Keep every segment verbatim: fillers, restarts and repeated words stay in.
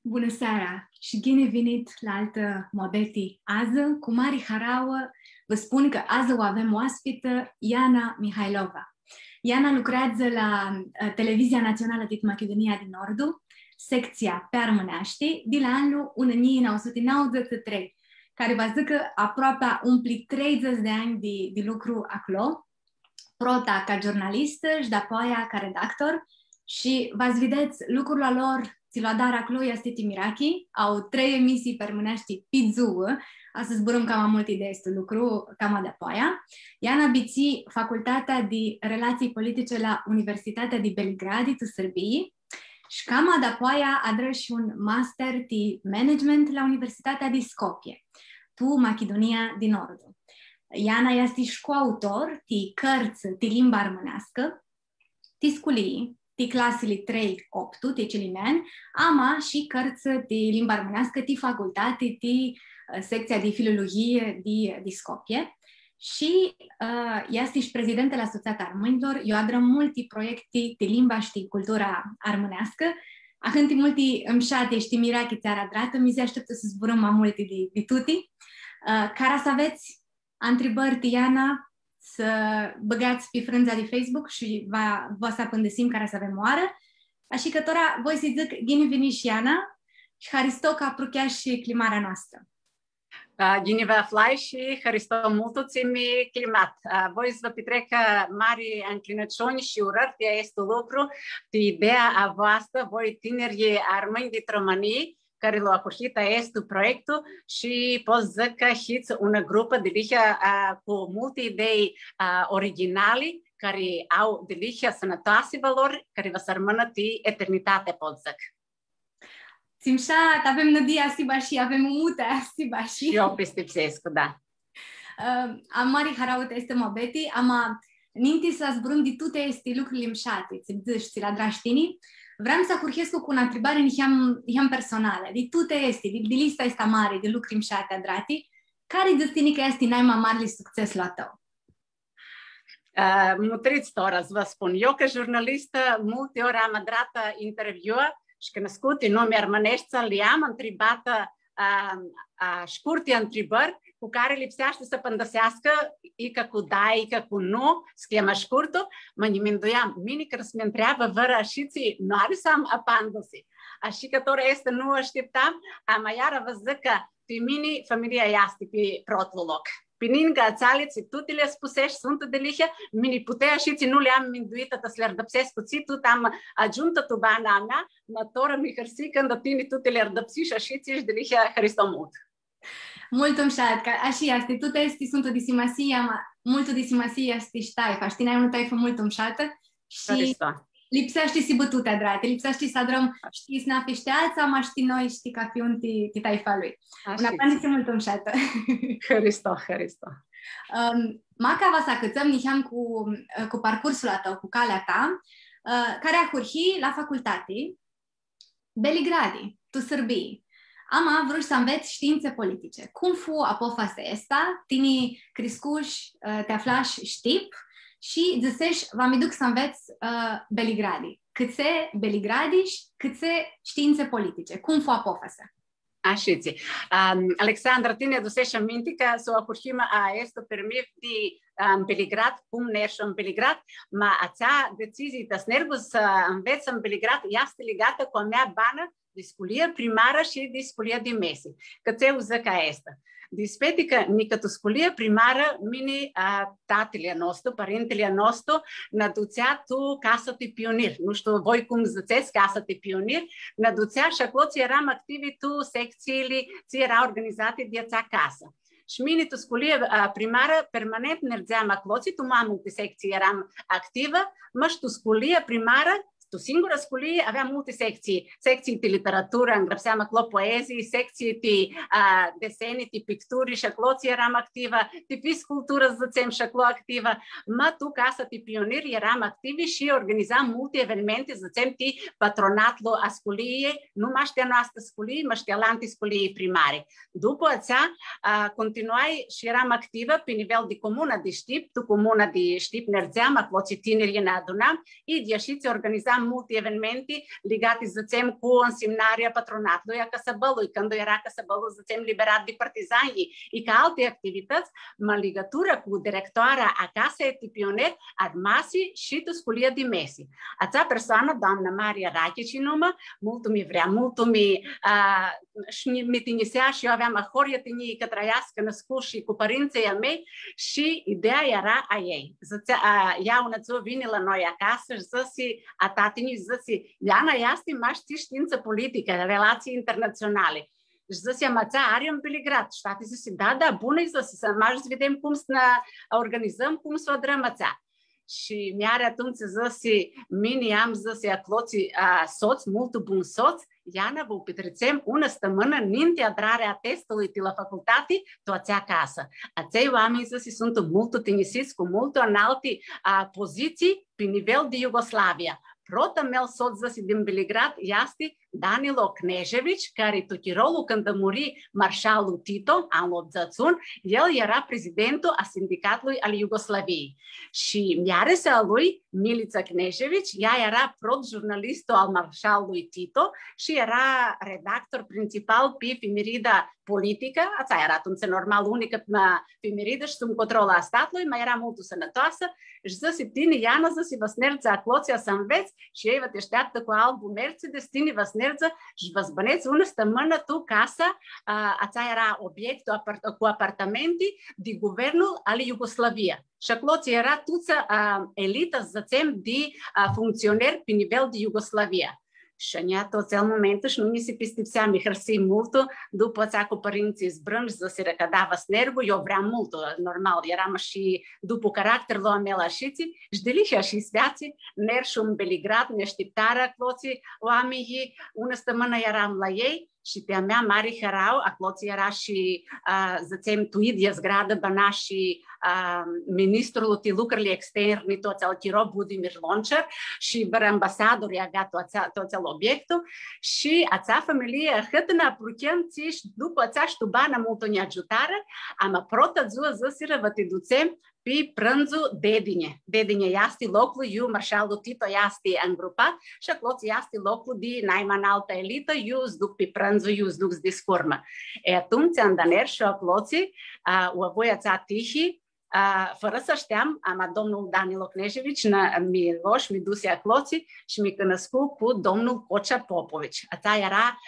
Bună seara și bine venit la altă Mobeti ază. Cu mari haraua vă spun că azi o avem oaspită Iana Mihailova. Iana lucrează la uh, Televizia Națională din Macedonia din Nordu, secția pe armânești, de la anul o mie nouă sute nouăzeci și trei, care va zic că aproape a umplit treizeci de ani de, de lucru acolo, prota ca jurnalistă și de-apoi ca redactor, și v-ați vedeți lucrurile lor. Țiladar acolo este Timirachi, au trei emisii permânești pizzuă, astăzi zburăm cam mult de este lucru, cam de apoia. Iana biți facultatea de relații politice la Universitatea de Belgradi, tu Sârbii, și cam de apoia adră și un master de management la Universitatea de Skopje, tu Macedonia din Nord. Iana este și coautor de cărți de limba armânească, de sculii, de clasele trei opt, de celimeani, ama și cărți de limba armânească, de facultate, de uh, secția de filologie de, de Skopje. Și uh, este și președinte la Asociația Armânilor. Eu adră multe proiecte de limba și de cultura armânească. Acând multe îmșate și mirache ți-ar adrată, mi se așteptă să zburăm mai multe de, de tuti. Uh, care să aveți întrebări, Diana, să băgați pe frânza de Facebook și va, vă să apândesim care să avem oară. Așa că tora voi să zic bine veni și Iana și Haristoc apruchea și climarea noastră. Bine vă aflai și Hristos mulțumim climat. Voi să vă petrec mari înclinăciuni și urări de este lucru, de ideea a voastră, voi tineri armâni de România, care l-au acurhit este proiectul și pot zic că hiți una grupă de lihă uh, cu multe idei uh, originale care au de lihă sănătoase valori, care vă să rămână de eternitate, pot zic. Țimșat, avem Nădia Sibași, avem Mutea Sibași. Și eu pestipsescu, da. Uh, am mari haraute este mobeti, am ninti să zbrum de tute este lucrurile mșate, ți-mi zici, ți la draștinii. Vreau să curhesc cu o întrebare în personală. De tute este, de, de lista asta mare de lucruri mșate adrati, care destini că este naima mare succes la tău? Uh, Mutriți tora, să vă spun. Eu, ca jurnalistă, multe ori am adrat interviuri și că născut în nume armănești, le-am întrebat uh, uh, scurte întrebări cu care lipsește să pândăsească, ică cu da, ică cu nu, schema scurtul, mă niminduiam, mine că să-mi întreabă vără și ții, nu are să am apandăsi. Așa că tora este, nu așteptam, am iară vă zic că pe mine familia este pe protul loc. Pe ninga țaliți, tutele spusești, sunt de lihă, mine putea și ții nu le-am minduită, să le ardăpsesc cu ții, tot am ajuntă tu bana mea, mă toră mi hărsi când tine tutele ardăpsi și așa ții de lihă Hristomut. Mult îmșat, că așa este, tu este, sunt o disimasia, mult o disimasia este și taifa, știi, n-ai unul taifă mult îmșată și lipsește și bătutea, drate, lipsește să adrăm, știi, să n-apește alța, mă știi noi, știi, ca fi un ti taifa lui. Una pandise mult îmșată. Hristos, Hristos. Um, Maca va să cățăm, niheam cu, cu parcursul tău, cu calea ta, uh, care a curhi la facultate, Belgradi, tu Sârbii. Am vrut să înveți științe politice. Cum fu apofasa asta? Tini crescuși, te aflași știp și zicești, v-am duc să înveți uh, Belgradi. Câțe Belgradi și câțe științe politice. Cum fu apofasa? Așa-ți. Um, Alexandra, tine ducești aminte că s-o acurhim a este permis de în Belgrad, cum nești în Belgrad, ma acea decizie de snergu să înveți în Belgrad este legată cu a mea bană de sculie primară și de sculie de mese. Că ți-au zic ca asta. Dispeti că nică tu sculie primară, mine tatăle nostru, părintele nostru, ne ducea tu casă de pionier. Nu știu voi cum ziceți casă de pionier, ne ducea și acolo ți eram activi tu secțiile, ți era organizate de acea casă. Și mine tu sculie primară, permanent mergeam acolo, tu mamă de secție eram activă, mă și tu sculie primară, tu singură sculie avea multe secții, secții de literatură, îngrăpseam acolo poezii, secții de uh, desene, de picturi și acolo eram activă, de piscultură zicem și acolo activă. Mă, tu, casă de pionieri, eram activi și organizam multe evenimente, zicem, de patronatul a sculiei, nu mă știa noastră sculie, mă știa la antisculiei primare. După aceea, uh, continuai și eram activă pe nivel de comună de știp, tu comună de știp mergeam, acolo tinerii ne adunam, și ieșiți organizam aveam multe evenimente legate, zicem, cu însemnarea patronatului a Căsăbălui, când era Căsăbălul, zicem, liberat de partizani, și ca alte activități, mă în legătură cu directoarea a Casei de Pioner, armasi și tusculia de mesi. Acea persoană, doamna Maria Rachici, numă, mult mi vrea, mult mi și mi tinisea și eu aveam a horia tinii că trăiască născut și cu părinții a mei și ideea era a ei. Zicea, ea unățu vine la noi acasă și zice, a tatinii zice, Iana, este mai știi știință politică, relații internaționale. Și zice, măța are în Beligrat. Și tati zice, da, da, bună, zice, să mai să vedem cum să ne organizăm, cum să o drămăța. Și mi-are atunci zice, mine am zice, acloții soț, mult bun soț, Iana, vă petrecem una stămână înainte adrarea testului de la facultate, toți acasă. Acei oameni, zice, sunt mult tinisiți cu mult înalte poziții pe nivel de Iugoslavia. Prota mel soț, zice, din Beligrat este Danilo Knežević, care tutirolul când a muri marșalul Tito, anul optzeci, el era prezidentul a sindicatului al Iugoslaviei. Și miaresa lui, Milica Knežević, ea era prot-jurnalistul al marșalului Tito și era redactor principal pe Femerida politică, asta era atunci normal unică Femerida și sub control a statului, mai era mult sănătoasă, și zice, tine, Iana, zice, vă snerți acloția să înveți și ei vă te așteaptă cu albul Mercedes, tine vă snerți și vă zbăneți una stămână tu casa, asta era obiectul cu apartamente de guvernul al Iugoslavia. Și acloția era tuță elită, zicem, de funcționeri pe nivel de Iugoslavia. Și în tot el momentul și nu mi se pistipsea, mi hărsi mult, după ța cu părinții zbrânși, zice că dava snergul, eu vreau mult, normal, eram și după caracter la mea șiții, și delicia și sviații, ner și în Beligrat, ne așteptarea acloții oamenii, una stămână eram la ei, și pe a mea mare herau, acloții era și, zicem, tuid zgradă băna și ministrul de lucrurile externe, toți al Chiro Budimir Loncer și văr ambasadori avea toți al obiectul și acea familie hătăna pruchem și după acea ștubana mult ne ajutară, am prota ziua zăsiră vă te ducem pe prânzul Dedine. Dedine este locul, eu, marșalul Tito, este îngrupat și acolo este locul de naima înaltă elită, eu îți duc pe prânzul, eu îți duc de scurmă. E atunci, în daner și acolo, o voi ața tihi, fără să știam, am domnul Danilo Knežević mi loș, mi duse acolo și mi cănăscu cu domnul Cocea Popovici. Asta era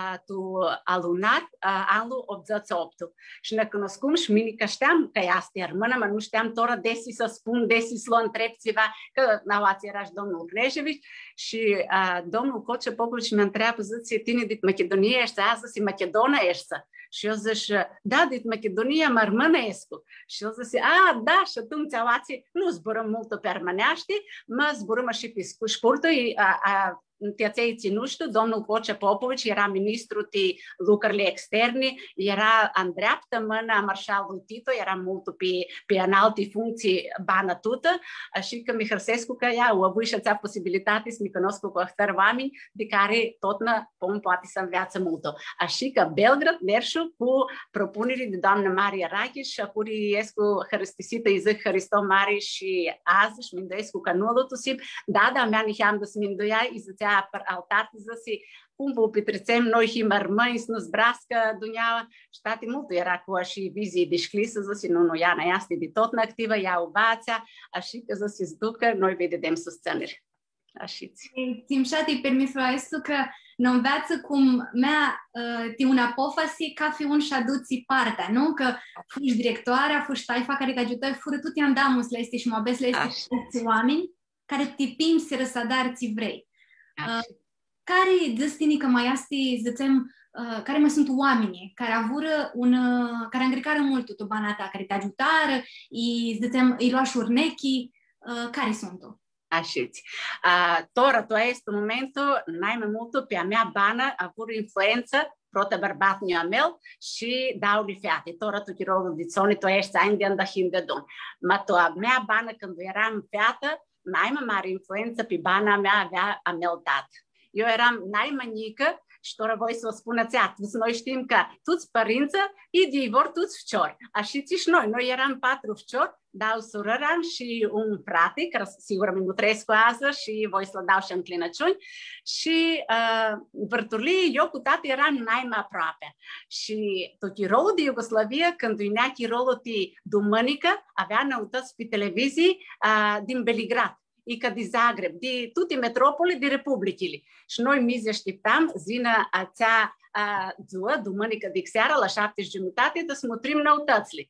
tu alunat anul optzeci și opt. Și ne cănăscum și mi că știam că este armână, mă nu știam toră desi să spun, desi să l întreb ceva, că n-ați era și domnul Knežević și domnul Cocea Popovici mi întreabă, zice, tine din Macedonia ești, azi zice, Macedona ești. Și eu zice, da, din Macedonia mă armănescu. Și el zice, a, da, și atunci ați, nu zburăm mult pe armâneaște, mă zburăm și pe scurtul, a, a, Teței ținuștu, domnul Cocea Popovici era ministru de lucrurile externe, era în dreaptă mână marșalul Tito, era mult pe, pe înalte funcții bană tută, și că mi hărsescu că ea o avut și acea posibilitate să mi cunosc cu câteva oameni de care tot nă pom poate să înveață mult. Așa că Belgrad merșu cu propunerii de doamna Maria Rachici și acuri escu hăristisită izâc Hristom Mare și azi și mindoiescu că nu o lutusim, da, da, mea niheam de sminduia, izățea al tati zice, cum vă petrecem noi și mărmâni să nu zbrască duneaua și tati mult era cu și vizii de șclisă, zice, nu, nu, Iana este de tot activă, ea uvația, așa că zice, se ducă, noi vedem susținere. Așa-ți. Timșati permisul este că nu înveață cum mea ti una pofasi ca fi un și-aduți partea, nu? Că fuși directoarea, fuși taifa care te ajută, fură tu te-am damus la este și mă abes la este oameni care te pim să răsadar ți vrei. Uh, care destini că mai este, zicem, uh, care mai sunt oamenii care avură un, uh, care îngricară mult tu banata, care te ajutară, îi, zicem, îi lua șurnechii, uh, care sunt tu? Așa-ți. Uh, Tora, tu este momentul, mai mult pe a mea bană, avut influență prota bărbatniu a meu și dau li fiate. Tora tu chirolul de zone, tu ești ainda da hinde don. Ma tu a mea bană când eram fiată, mai mare influență pe bana mea avea a meu dat. Eu eram mai mică și tora voi să o spuneți atât. Noi știm că toți părință, ei vor toți fciori. Așa și noi. Noi eram patru fciori, dau surăran și un frate, care sigur mi trăiesc cu ază și voi să-l dau și înclinăciuni. Și uh, vârtulii, eu cu tată eram mai aproape. Și tot tirolul de Iugoslavia, când vinea tirolul de dumănică, avea noutăți pe televizii uh, din Belgrad. Ică de Zagreb, de toate metropole, de republicile. Și noi mizi așteptam zină acea ziua, dumănică de seara, la șapte și jumătate, să smutrim noutățile.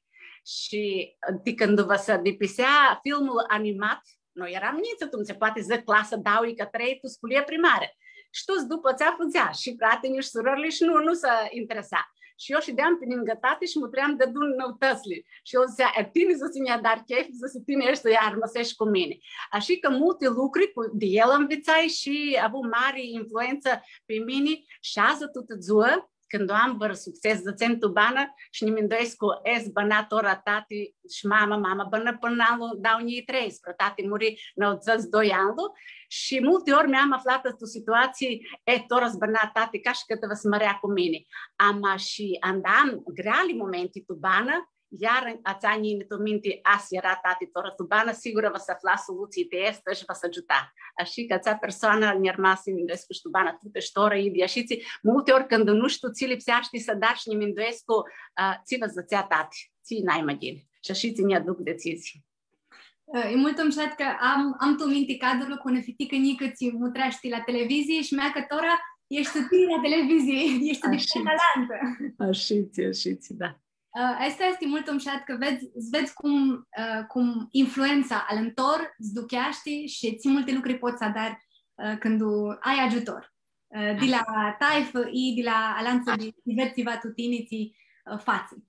Și de când vă să depisea filmul animat, noi eram niță, tu se poate zic clasă dauică trei, tu sculie primară. Și tu după ți-a făcea și fratenii și surorile și nu, nu se interesa. Și eu și de-am pe lângătate și mă tream de dun noutățile. Și eu zicea, e tine să mi-a dar chef, să tine ești să iar măsești cu mine. Așa că multe lucruri de el învățai și a avut mare influență pe mine și azi toată ziua, când am băr succes de centru bană și nimindoi cu es bănat ora tati și mama, mama bănă până anul dau nii trei, spre tati muri nouăzeci doi ani și multe ori mi-am aflat în situații e tora zbănat tati ca și că te vă smărea cu mine. Am și andam greali momente tu bană, iar ați ani în tu minte as era tati tora tu bană, sigur vă să afla soluții de este și vă să ajuta. Așa că acea persoană ne-a rămas în indescu și tu bană tu te ștoră idia și ți multe ori când nu știu ți lipseaști să dar și niminduescu ți vă zățea tati, ți n-ai măgini. Și așa ți ne aduc decizii. E mult îmșat că am, am tu minte cadrul cu ne fitică nică ți mutrești la televizie și mea că tora ești tu tine la televizie, ești tu de talentă. Așa ți, așa ți, da. Asta este mult îmșat că vezi, vezi cum, uh, cum influența alentor îți ducheaște și ți multe lucruri poți să dar uh, când ai ajutor. Uh, de la taifă și de la alanță de diversiva tutiniții uh, față.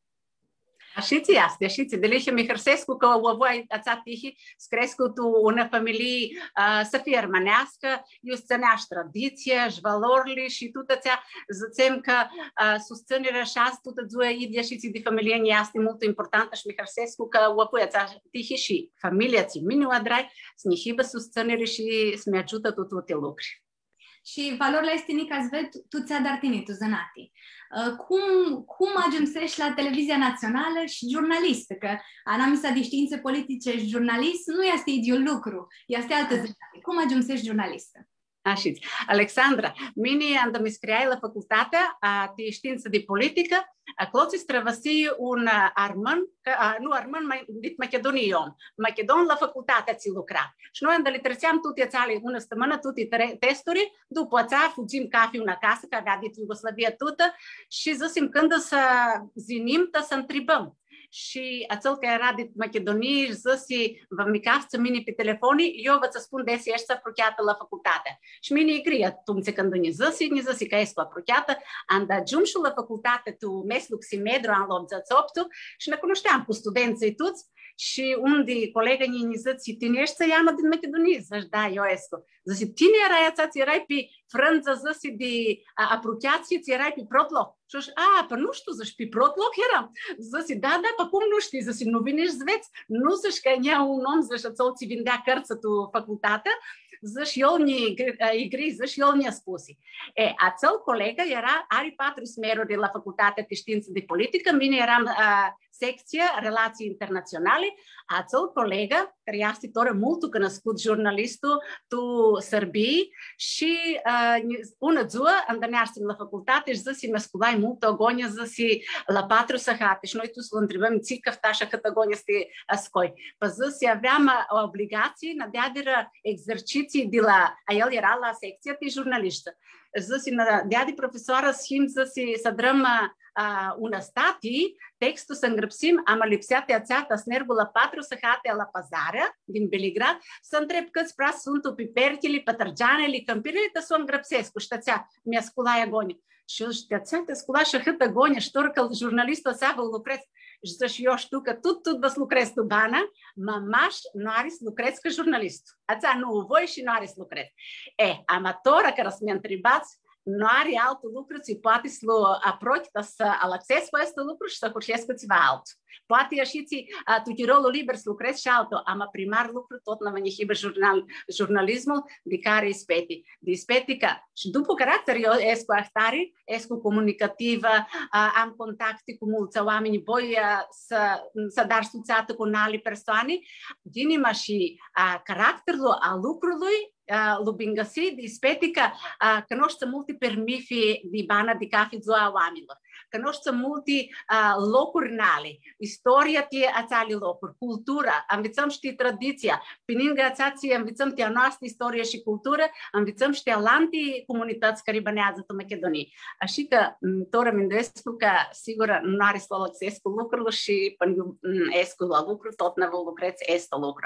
Așa ți asta, așa ți. Delice mi hrsescu că o voi ața tihi screscu tu una familie uh, să fie armănească, eu țăneași tradiție, și valorile și tu ți-a zicem că uh, susținerea așa tută ziua idia și ți de familie ne este mult importantă și mi hrsescu că o voi ața tihi și familia ți mine o adrai să ne hibă susținere și să mi ajută tu toate lucruri. Și valorile este nica zved tu ți-a dar tine, tu zănati. Uh, cum, cum ajung să la televizia națională și jurnalistă? Că anamisa de științe politice și jurnalist nu este ideal lucru, este altă zănati. Cum ajung să jurnalistă? Așa. Alexandra, mine am iscriat la facultatea de știință de politică, cloți străvăsi un armân, nu armân, dit Macedonion. Macedon la facultatea ți lucra. Și noi îndă le treceam toate țale, una stămână, toate testuri, după ța fugim cafe una casă, că avea dit Iugoslavia tută, și zăsim când să zinim, să întrebăm. Și acel că era din Macedonie și zăsi, vă micați mine pe telefonii, eu vă să spun desi ești apropiată la facultate. Și mine e grie, tu mi se când ne zăsi, ne zăsi că ești apropiată, am dat și la facultate, tu mesluc simedru, am optzeci opt și ne cunoșteam cu studenții toți și unde colega ne zăsi, tine ești să iamă din Macedonie, zăși, da, eu escu. Zăsi, tine erai ața, ți erai pe frânță, zăsi, de apropiație, ți erai pe protloc. Și așa, a, pă nu știu, zici, pe protloc eram. Zici, da, da, pă cum nu știi? Zici, nu vine și zveți. Nu zici că ea un om, zici, ți-o ți vindea cărță tu facultatea. Zici, eu ne gri, zici, eu ne-a spus. E, acel colegă era, are patru smeruri la facultatea de știință de politică, mine eram uh, secție relații internaționale. Acel colegă, care este toră mult cunoscut jurnalistul tu Sărbii și uh, una ziua am dănearsem la facultate și zici, mă sculai mult ogonie, zici, la patru săhate și noi tu să-l întrebăm, ți că așa cât ogonie este scoi. Pă zici, aveam o obligație, na deadără exerciții de la, a el era la secția de jurnalistă. Zici, na deadă profesoară schimb, zici, să drăm uh, una stati, textul să îngrăpsim, am lipseat ațeata snergul la patru săhate la pazară din Belgrad, să întreb câți prea sunt pipertile, pătărgeanele, câmpirile, să o îngrăpsesc, cu ștățea, mi-a sculai agonie. Și eu ștățea, te scula și hât agonie, și că jurnalistul ăsta vă lucrez. Și zici, eu știu că tot, tot vă lucrez tu bana, mamaș nu are să lucrez ca jurnalistul. Ațea nu voi și nu are să lucrez. E, amatora care să mi-a întrebați, nu are altul lucru, ți poate să aprochita să al acces pe acest lucru și să curșesc câțiva altul. Poate și ți tu ti rolul liber să lucrezi și altul, ama primar lucru tot na venihibe jurnal jurnalismul de care ispeti. De ispeti că și după caracter eu escu ahtari, escu comunicativă, am contacte cu mulți oameni, voi să să dar suțată cu nali persoane, dinima și caracterul al lucrului Lubingasi, de ispetica, că nu știu multe permifi de bana de cafe zoa oamenilor, că nu știu multe locuri nale, istoria tie ațali locuri, cultura, învățăm și tradiția, pininga ațații învățăm tia noastră istorie și cultură, învățăm și alte comunități care bănează în Macedonia. Așa că Tora Mindescu că sigur nu are să acces cu lucrurile și până escu la lucru, tot ne vă lucreți este lucru.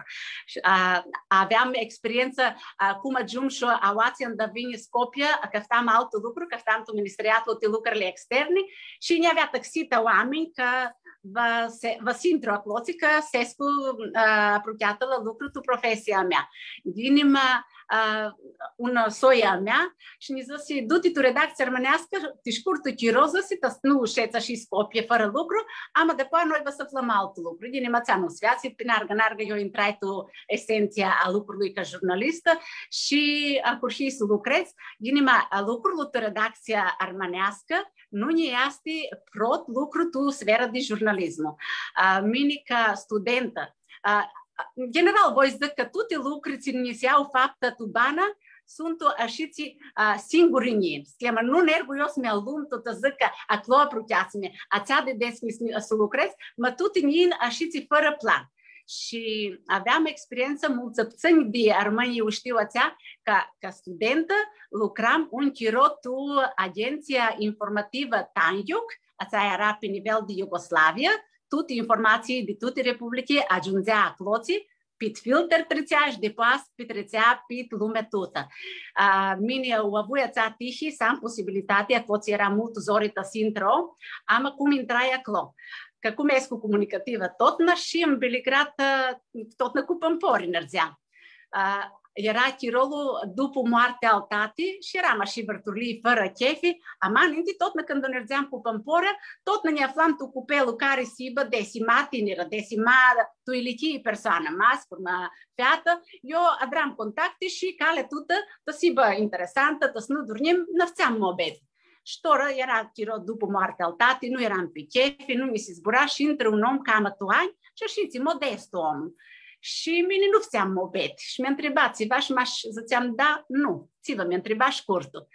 Aveam experiență cum ajung și awați în Davini Scopia, că aveam altul lucru, că aveam tu ministeriatul de lucrurile externe și ne avea taxită oameni că vă, se, vă sintru acloți că sescu apropiată la lucru tu profesia mea. Dinim uh, una soia mea și ne zise, du-te tu redacție românească, te șcurtu chiroză, si nu șeța și Scopie fără lucru, ama după noi vă să flăm altul lucru. Dinim ațea nu sviați, pe nargă-nargă eu intrai tu esenția a lucrului ca jurnalistă și acurși să lucrezi. Dinim a lucrul tu redacția armanească, nu ne este prot lucru tu sfera de jurnalism. Mine ca studentă, în general, voi zic că toate lucrurile inițiau faptă tu bana, sunt așiți singurini. Schema, nu nergu eu să-mi alum tot zic că acolo apropiați-mi, ația de des să lucrez, mă toate nin așiți fără plan. Și aveam experiență mulți țăni de armăni, eu știu ația, ca, ca studentă lucram un chirot tu agenția informativă Tanjuk, ația era pe nivel de Iugoslavia, toate informații de toate republice ajungea acolo, pit filter trecea și de pas pe trecea pit lume toată. Mine o avui ația tihi, să am posibilitatea, acolo era mult zorită sintro, am cum intrai acolo. Că cum escu comunicativă, tot na și în Belgrad, tot na cu pămpori înărzeam. Era tirolul după moartea al tati și eram așa vărturlii fără chefi, amaninte tot na când înărzeam cu pămporă, tot na ne aflam tu cu pelul care sibă desima tineră, desima tu ilichii persoană, mascur, ma feată, eu adram contacte și cale tută, tă sibă interesantă, tă nu dormim, năfțeam mobed. Ștoră era chirot după moartea al tati, nu eram pe chefi, nu mi se zbura și între un om cam tu ani și știți, modest om. Și mine nu fțeam mobet. Și mi-a întrebat, țiva și m-aș ziceam, da, nu. Țiva mi-a întrebat scurtul.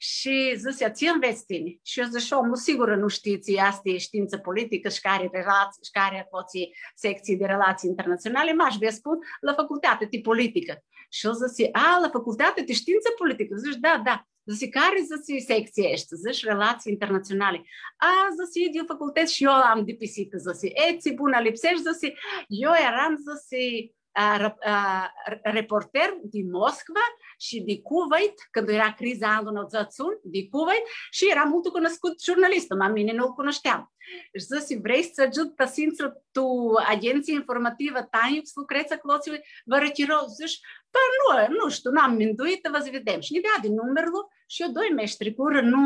Și zicea, ți înveți tine? Și eu zic, omul, sigur nu știți, asta e știință politică și care relații, și care poți secții de relații internaționale, m-aș vă spun, la facultate de politică. Și eu zic, a, la facultate de știință politică? Zici, da, da. Zice, care zice secție ești? Zici, relații internaționale. A, zice, de facultăți și eu am de pisică, zice, e, ți bună lipsești, zice, eu eram, zice, a, a, reporter din Moscova și de Kuwait, când era criza anul nouăzeci de Kuwait, și era mult cunoscut jurnalistul, ma mine nu-l cunoșteam. Și zice, vrei să ajut pe sințul tu agenție informativă Tanjuk să lucrezi acolo, vă retirou, zici, păi nu, nu știu, n-am minduit, vă să vedem. Și ne dea din numerul și eu doi meștri cură, nu,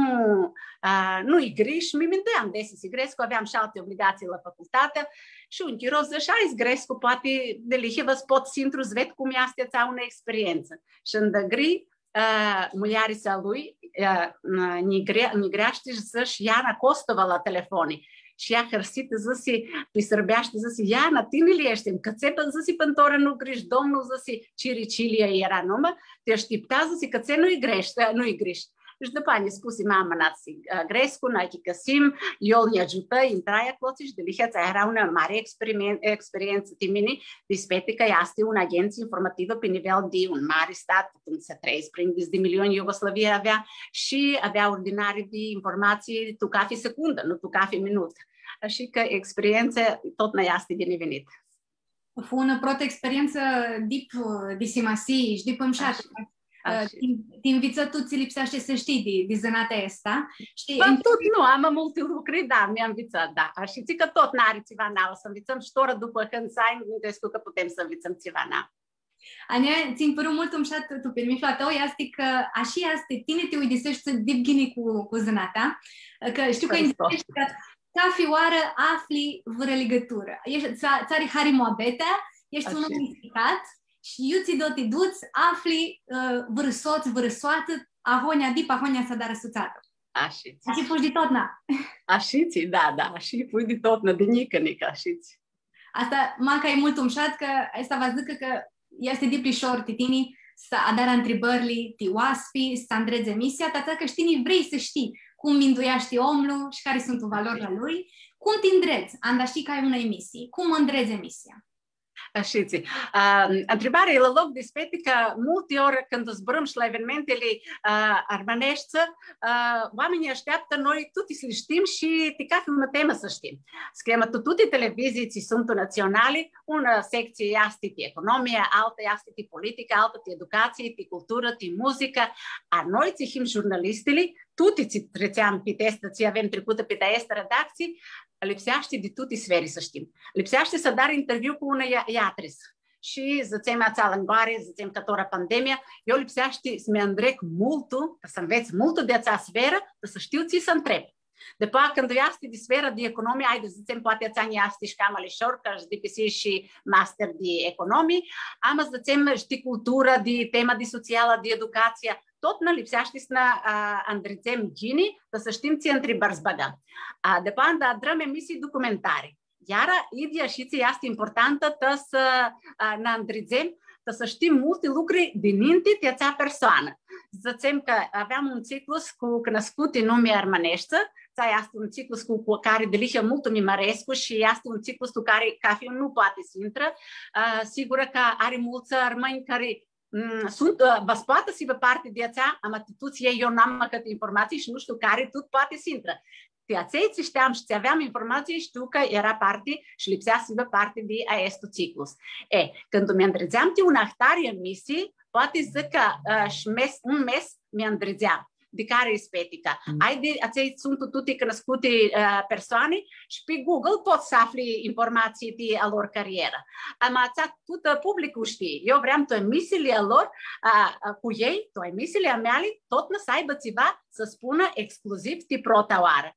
uh, nu-i greș, mi minduiam desi grescu, aveam și alte obligații la facultate și un chirou zice, ai grescu, poate de lihe vă spot sintru, zved cum este ța una experiență. Și în dăgri, uh, muliarița lui, uh, nigreaște și zice, Iana Costova la telefonii. Și ea hărsită zise, pe sărbeaște zise, Iana, tine li ești, că țepă zise pântoră nu greș, domnul zise, Ciricilia era numă, te aștepta zise, că țe nu-i greș, nu-i greș. Și după ne spuse, mama, nați grescu, noi chicasim, eu ne ajută, intraia cloți și de liheța era una mare experiență de mine, dispete că este un agenție informativă pe nivel de un mare stat, când se trăiesc prin de milioni Iugoslavia avea și avea ordinare de informații tu cafe secundă, nu tu cafe minut. Așa că experiența tot ne este binevenită. Fu una prota experiență deep disimasi și deep îmșat. Te înviță tu, ți lipsește să știi de, de zânata asta. Știi, în... tot nu, am multe lucruri, da, mi-am învățat, da. Și ți că tot n-are ceva nou, să învățăm și toră după când să ai, că putem să învățăm ceva nou. A ne țin părul mult umșat tu permi flatau, iasti că așa este tine te uidisești să dibghini cu, cu zânata, că știu că indisești că ca fioară afli vără legătură. Ești țari Hari Moabetea, ești un om misticat și eu ți doti duți, afli uh, vârsoț, vârsoată, ahonia dip, ahonia să dară suțată. Așa. Așa fugi de tot, na. Așa, da, da, așa fui de tot, na, de nică, nică, așa. Asta, manca e mult umșat, că asta vă zic că este diplișor titini să adara întrebările ti oaspi, să andrezi emisia, tata că știi, vrei să știi cum minduiaști omul și care sunt valorile lui, cum te îndreți, anda știi că ai una emisie, cum îndrezi emisia. Așa, uh, întrebarea e la loc de spete că multe ori când zburăm și la evenimentele uh, armanești, uh, oamenii așteaptă noi toate să le știm și te ca una temă să știm. Scriem că toate televiziile sunt naționale, una secție este de economie, alta este de politică, alta de educație, de cultură, de muzică, a noi țihim jurnalistele, toate ți trețeam pe testă, ți avem trecută pe testă redacții, lipsește de toate sferi, să știm. Lipsește să dar interviu cu una iatris. Și zățem ața lângoare, zățem că tora pandemia, eu lipsește să mi îndrec multul, să înveți multul de ața sferă, să știu ți să întreb. După când este de sferă de economie, ai de zățem poate ața este și cam alișor, că de P C și master de economie, am zățem și cultură, de tema de socială, de educație, tot ne lipsește să ne îndrețem gini, să știm ce întrebări zbăgăm. După da drăm emisii documentare. Iar ideea și ți este importantă să ne îndrețem, să știm multe lucruri dininte de acea persoană. Zățem că aveam un ciclus cu născuți în nume armaneșță, este un ciclus cu care delihă mult Mimarescu și este un ciclus cu care cafiul nu poate să intră. Sigur că are mulți armăni care sunt, vă poate să vă parte de aceea, am atituție, eu n-am câte informații și nu știu care tot poate să intră. De aceea ți știam și ți aveam informații, știu că era parte și lipsea să vă parte de acest ciclus. E, când mi îndrezeam de un ahtare în misii, poate zic că uh, mes, un mes mi îndrezeam. De care rispetica. Mm. Ai de, aceia sunt toate cunoscute uh, persoane și pe Google poți să afli informații de a lor carieră. Am ațat tot publicul știe. Eu vreau tu emisiile a lor uh, uh, cu ei, tu emisiile a mele, tot nu să aibă ceva să spună exclusiv de prota oară.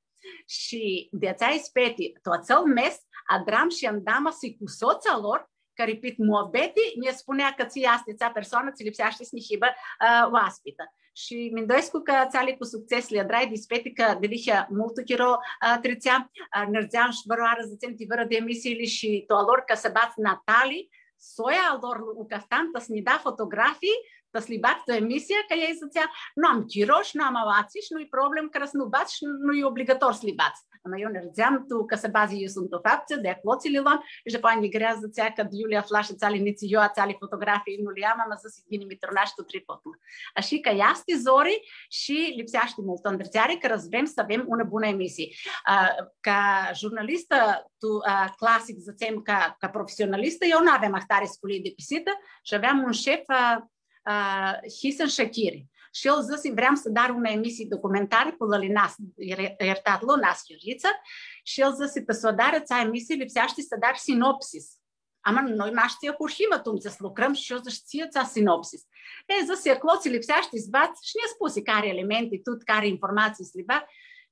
Și de aceea speti, tot cel mes, adram și andama să cu soța lor, care pit Moabeti, ne spunea că ți este țea persoană, ți lipsește să nihibă uh, oaspită. Și mi-ndoiesc că țale cu succes le drai dispeti că delihă multul chiro uh, trețea, uh, nărzeam și văroară zățem tivără de emisiile și to alor că se bat Natali, soia alor u caftan, să ne da fotografii, să li bat o emisie, că ei zățea, nu am chiroși, nu am avații și nu-i problem că să nu bați și nu-i obligator să li bați. Ama eu nărzeam tu că se bazi eu sunt o fapță, de acolo ți le luam și după ani grea zățea că Iulia flașă țale nici eu, țale fotografii nu le am, am zis, gini, mi turnași tu tripotul. Așa că iaste zori și lipseaște mult o îndrățeare că răzvrem să avem una bună emisie. Uh, ca jurnalistă, tu uh, clasic zățem ca, ca profesionalistă, eu nu aveam ahtare sculii de pisită și aveam un șef uh, uh, Hisan Shakiri. Și el zis, vreau să dar una emisie documentare cu Lălinas, iertat Lunas Iuriță, și el zis, că să dară ța emisie, lipseaște să dar sinopsis. Ama noi mai știe hurhimă tu să lucrăm și eu zic, ție ța sinopsis. E zis, e cloți lipseaște zbați și ne spuse care elemente, tot care informații să le bat.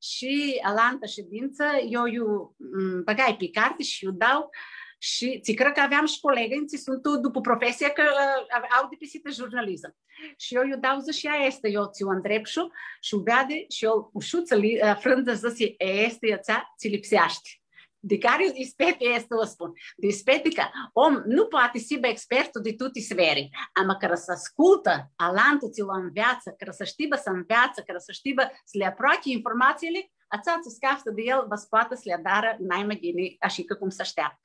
Și la altă ședință, eu eu băgai pe carte și eu dau. Și ți cred că aveam și colegi, ți sunt după profesie că uh, au depisită jurnalism. Și eu eu dau zi și ea este, eu ți-o întreb și și vede și eu ușuță uh, frânză zi este ăța, ți lipseaște. De care ispete este, o spun. De ispete că om nu poate să fie expertul de toate sfere, ama că să ascultă, alantul ți-l înveață, că să știe să înveață, că să știe să le aproache informațiile, ața ți scaftă de el, vă poate să le dară n-ai gine, așa că cum să așteaptă.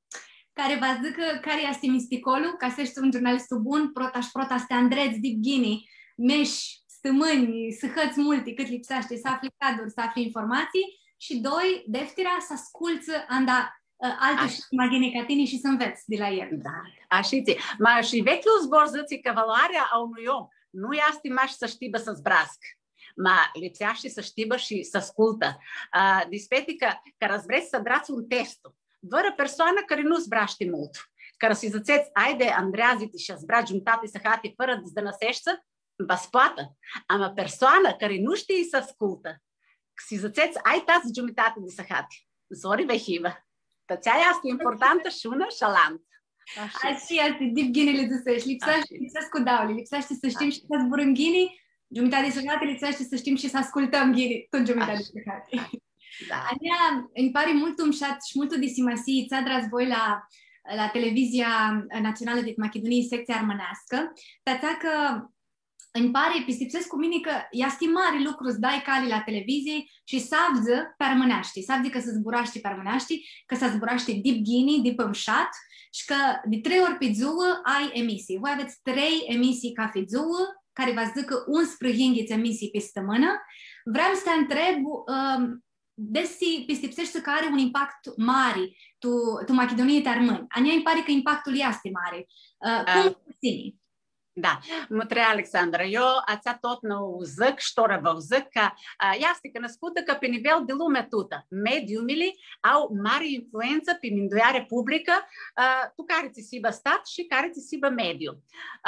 Care vă zic care este misticolul, ca să ești un jurnalist bun, protaș prota să te andreți de ghini, meși, stămâni, să hăți multe cât lipsește, să afli caduri, să afli informații și doi, deftira să asculți anda uh, altul și mai gine ca tine și să înveți de la el. Da, așa ți. Ma și vechiul zbor zice că valoarea a unui om nu este mai să știe să zbrască. Ma lipsește să știe și să ascultă. Uh, Dispeti că, că răzvreți să drați un test. Vără persoană care nu zbraște mult, care си зацец, айде, Андреазите ще збра джумтата и сахати фără да насеща, безплата. Ама персона, care nu știe să ascultă, si зацец, ai тази джумтата и сахати. Zori vehivă. Tățea este importantă și una și alantă. Așa este, dip ghinele zăsești. Lipsește, lipsesc cu dauli, lipsește să știm și să zburăm ghinii, jumătate de săcate, lipsește să știm și să ascultăm ghinii, tot jumătate de săcate. Da. Ania, îmi pare mult un șat și mult de simasi, ți-a voi la, la televizia națională de Macedonie, secția armânească, tățea că îmi pare, pistipsesc cu mine că este mare lucru să dai cali la televizie și sabză pe armânești, sabză că se zburaște pe armânești, că se zburaște dip ghini, dip îmșat și că de trei ori pe ziua ai emisii. Voi aveți trei emisii ca pe ziua, care vă zică unsprezece emisii pe săptămână. Vreau să te întreb, um, desi pistipsești că are un impact mare tu, tu Macedonie te armâni. Ania îmi pare că impactul este mare. Uh, cum uh. ține? Да, мутре Александра, јо аца тотно узък, штора във зъка, ястика на скутъка пенивел делуме тута. Медиумили, ау мари инфлуенца пи миндоя република, ту карици сиба стат, ши карици сиба медиум.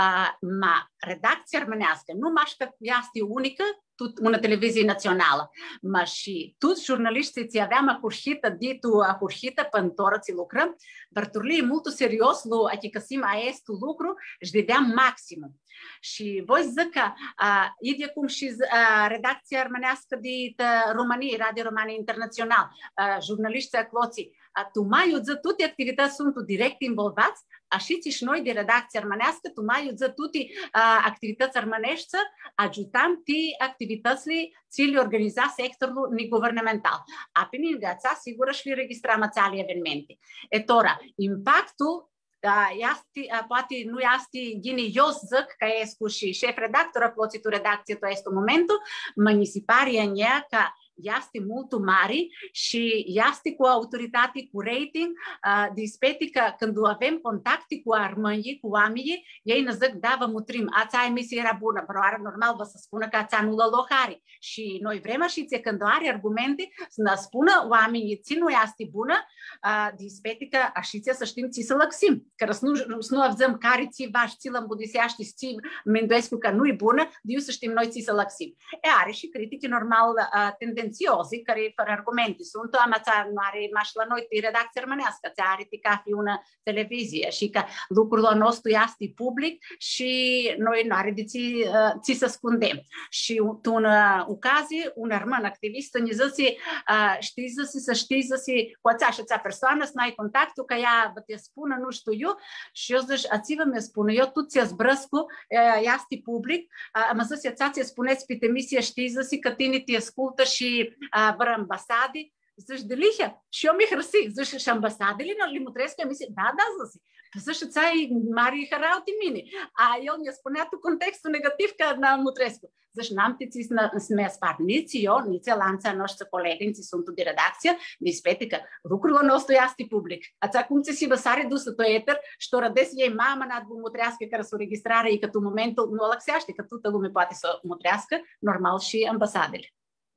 Ма редакция арманяска, ну машка ясти уника, тут una televizie națională. Ma și toți jurnaliștii ți aveam acurșită, ditu acurșită pântoră ți lucrăm, dar turli mult serios lu achicasim a estu lucru, își dedeam maximum. Și voi zic că ide cum și redacția armânească de România, Radio România Internațional, jurnaliștii acloții, tu mai udză toate activități sunt direct involvați, așa și noi de redacție armânească, tu mai udză toate activități armânești, ajutam ti activitățile ți organiza sectorul neguvernamental. A pe ningața, sigur, și registram ațale evenimente. Etora, impactul Da, este, poate nu este gine eu zic că este și șef redactor, plății tu redacție, tu este momentul, mă ni se pare în ea că este mult mare și este cu autoritate, cu rating, uh, de spete că când avem contacte cu armânii, cu oamenii, ei ne zic, da, vă mutrim, ața emisie era bună, probabil normal vă să spună că ața nu la lohari. Și noi vrem așa ție, când are argumente, să ne spună oamenii, ți nu este bună, uh, de spete că așa ție să știm ți să lăxim. Că să nu, să nu avem care ți vaș, ți lă îmbudiseaște, ți menduiesc că nu e bună, de eu să știm noi ți să lăxim. E, are și critici normal uh, tendențiozi, care fără argumente sunt, amața nu are maș la noi de redacție armânească, ți are ca fi una televizie și că lucrul nostru este public și noi nu are de ți, uh, ți să scundem. Și un ocazie, un armân activist ne zice, uh, știi zăsi, să știi zăsi cu ața și ața persoană, să n-ai contactul, că ea vă te spună, nu știu eu, și eu zic, ați vă mi spune, eu tu ți-a zbrăscu, uh, este public, uh, mă zice, ați spuneți pe emisie, știi zăsi că tine te ascultă și văr ambasade, zici, de lihe, și eu mi hrăsi, zici, și ambasadele li mutresc emisie, da, da, zici, zici, ți-ai mari hărau de mine, a el mi-a spunea tu contextul negativ că n-am mutresc, zici, n-am te ți să mi-a spart, nici eu, nici lanța noastră colegi, nici sunt de redacție, dispete că lucrul nostru este public, ați acum ți si vă sare dusă tu eter, și tu rădesi ei mama n-a bu mutrească care s-o registrare, e că tu momentul nu o lăxeaște, că toată lume poate să mutrească, normal și ambasadele.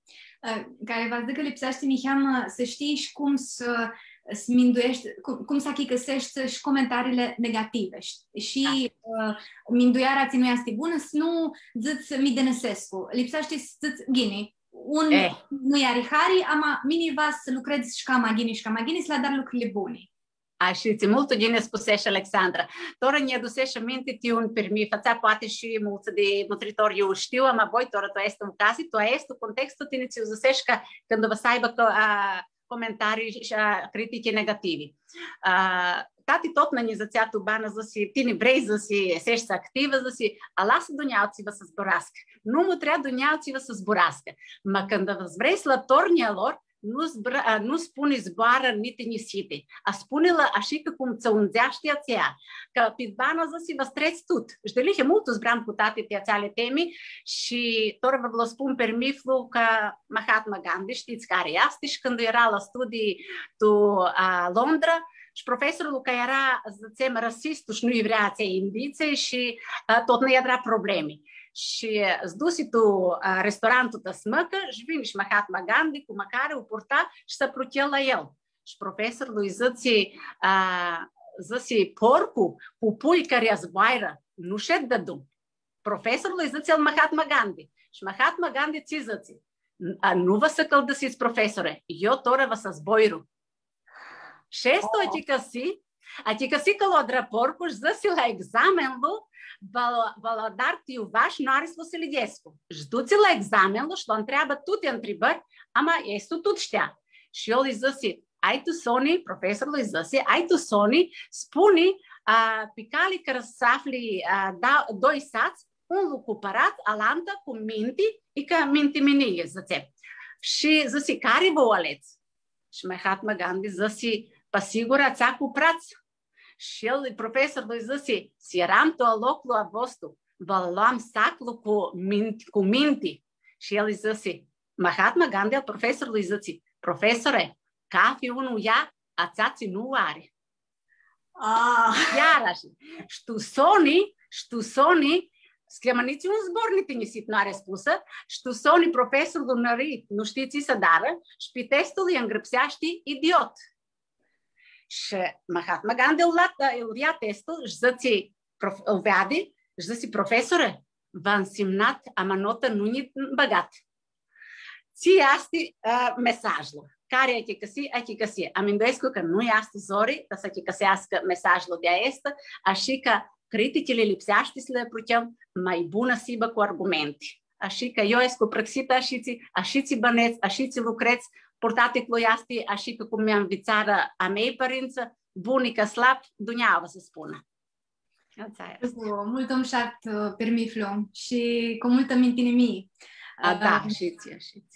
Care vă zic că lipsește, Miheam, să știi și cum să minduiești, cum, cum să achicăsești și comentariile negative. Și uh, minduiarea ți nu este bună, să nu ziți mi Dănăsescu. Lipsește să ziți ghini. Un eh. nu e arihari, ama mini va să lucrezi și cam ghini și cam ghini, să la dar lucrurile bune. Așa, ți mult gine spusești, Alexandra. Tora ne adusești aminte ti un permis, fața poate și mulți de nutritori eu știu, am voi tora tu este un caz, tu este contextul tine ți uzești că când vă să aibă comentarii și critici negative. Tati tot na nizățea tu bană zăsi, tine vrei zăsi, sești activă zăsi, a lasă duneauții-vă să zburască. Nu mu trea duneauții-vă să zburască. Mă când vă vrei slătornia lor, nu, zbra, nu spune zboară nite nisite, a spune-lă așa că cum ți-o unzeaște ația, că pe bana zăsi vă streți tot. Și de lihe multul zbram cu tate pe ațeale temi și tot vă spun permiflu că Mahatma Gandhi, știți care este, și când era la studii tu a Londra, și profesorul care era, zicem, rasistul și nu-i vrea ți indițe și a, tot nu i-a probleme. Și zdusi tu restaurantul te smăcă și vine și Mahatma Gandhi cu măcare o purta și să pruchel la el. Și profesorul îi zice, zăsi, porcul cu pui care zboairă, nu șed de dum. Profesorul îi zăți el Mahatma Gandhi. Și Mahatma Gandhi ți zăți. Nu vă să căldăsiți, profesore, eu tora vă să zboiru. Шесто oh. ати каси, ати каси калодра поркуш засила екзаменлу, валадар ти уваш нарисло селидеско. Ждуцила екзаменлу, що он трябва тут ян трибър, ама есто тут щя. Шиол изъси, айто сони, професорло изъси, айто сони, спуни, а, пикали красавли а, да, дой сац, un lucupărat alanta cu minti și ca minti minie, zățe. Și zăsi, care vă aleți? Și Mahatma Gandhi zăsi, pasigura ța cu praț. Și el, profesorul, zăsi, si eram to aloclu a vostru, vă luam saclu cu minti, cu minti. Și el zăsi, Mahatma Gandhi, al profesorului zăsi, profesore, cafi unul ia, a țații nu are. Ah. Iarăși, știu soni, știu soni, Sclemăniți un zbornic nisit nu are spusă, știu soni profesorul nărit, nu știți să dară, și pe testul îi îngrăpseaște idiot. Și Mahatma Gandhi îl ia testul, și zăți, îl vede, și zăți, profesore, v-a însemnat, ama notă nu-i băgat. Ție asti uh, mesajul. Care ai te găsi, ai te găsi. Aminduiesc că nu e astăzi zori, să te găsească mesajul de aesta, așa că criticile lipsește să le putem mai bună sibă cu argumente. Așa că eu escu prăxită așiți, așiți băneți, așiți lucreți, purtate cloiasti, așa că cum mi-a învățat a mei părinți, bunica slab, duneavă să spună. Cu mult om șart permiflu și cu multă mintinimii. A, da, așiți, așiți.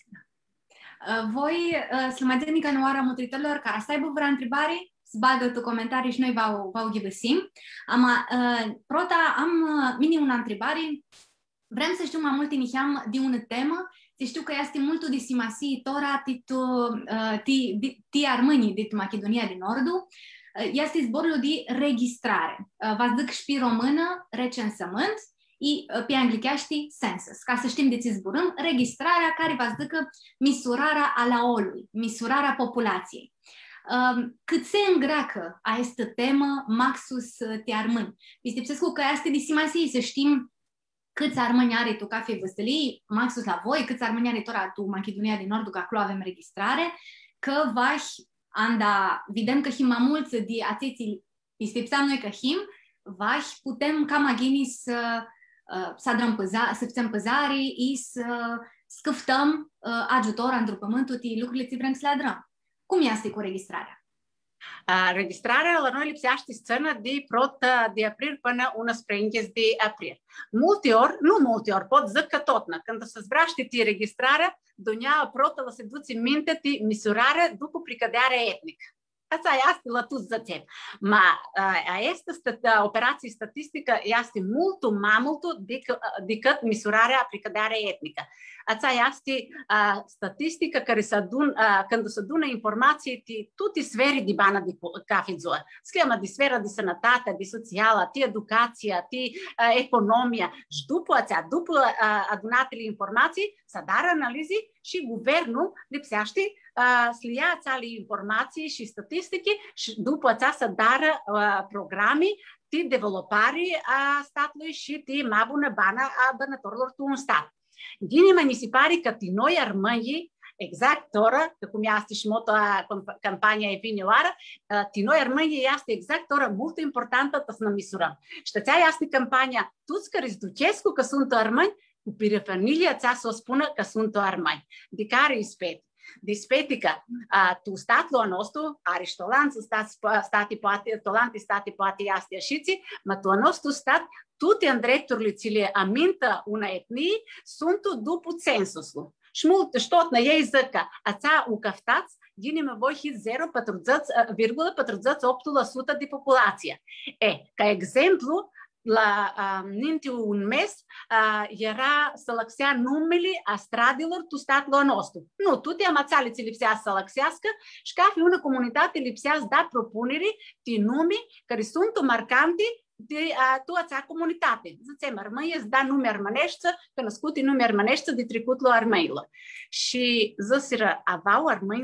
Voi, să mai tehnica în oara mutritorilor, care să aibă vrea întrebare, zbagă tu comentarii și noi v-au, v-au ghivesim. Am, uh, prota, am uh, minim una întrebare. Vrem să știu mai mult inihiam de una temă. Să știu că este mult de simasi tora titu uh, ti, ti armânii de Macedonia din Nordul. Uh, este zborul de registrare. Uh, vă zic și pe română recensământ și uh, pe angliceaște census. Ca să știm de ce zburăm, registrarea care vă zic misurarea alaolului, misurarea populației. Cât se îngreacă această temă maxus te armâni. Vistipsescu că este de simasiei să știm câți armâni are tu cafe văstălii, maxus la voi, câți armâni are tora tu Macedonia din Nordul, că acolo avem registrare, că vași anda, vedem că him mulți de ațeții, vistipsam noi că him, vași putem ca magini să să facem păzare și să scăftăm ajutor într-un pământul de lucrurile ce vrem să le adrăm. Cum este cu registrarea? Uh, registrarea la noi lipsește scenă de prot de april până unsprezece de april. Multe ori, nu multe ori, pot zic că tot, când se zbraște de registrarea, dunea protă la se duce minte de misurare după precăderea etnică. Asta este la tu zățevi. Ma această operație statistică este mult mai mult decât misurarea precăderea etnică. Asta este uh, statistică care se adun, uh, când se adună informații de toate sfere de bani de cafezoa. Schema de sfera de sănătate, de socială, de educație, de uh, economie. Și după aceea, după uh, adunatele informații, se dar analize și guvernul lipsește uh, să le ia acele informații și statistike și după aceea să dar uh, programe de dezvoltare a statului și de mai bună bani a bănătorilor de un stat. Gine mi se pare că noi armăii, exact ora, că cum este și moto a campania e vinioară, noi armăii este exact ora mult importantă să ne misurăm. Și aceea este campania, toți care îți ducesc că sunt armăi, cu perifernilia ța să o spună că sunt armăi. De care îi speti? Dispeti că tu statul nostru, aristolanță, state poate, tolanti state poate este așiți, ma tu nostru stat, toate în drepturile ți le amintă una etnie sunt după censusul. Și mult, și tot, ei zic că ața ucăftați, gine voi hi zero virgulă patruzeci și opt la sută de populație. E, ca exemplu, la uh, ninti un mes uh, era să lăxea numele a stradilor tu statul nostru. Nu, tu te amațale ți lipsea să lăxească și ca fi una comunitate lipsea să da propuneri de nume care sunt marcante de uh, tu acea comunitate. Zicem, armăie îți da nume armăneșță, că născut în nume armăneșță de trecutul armăilor. Și zăsiră, aveau armăilor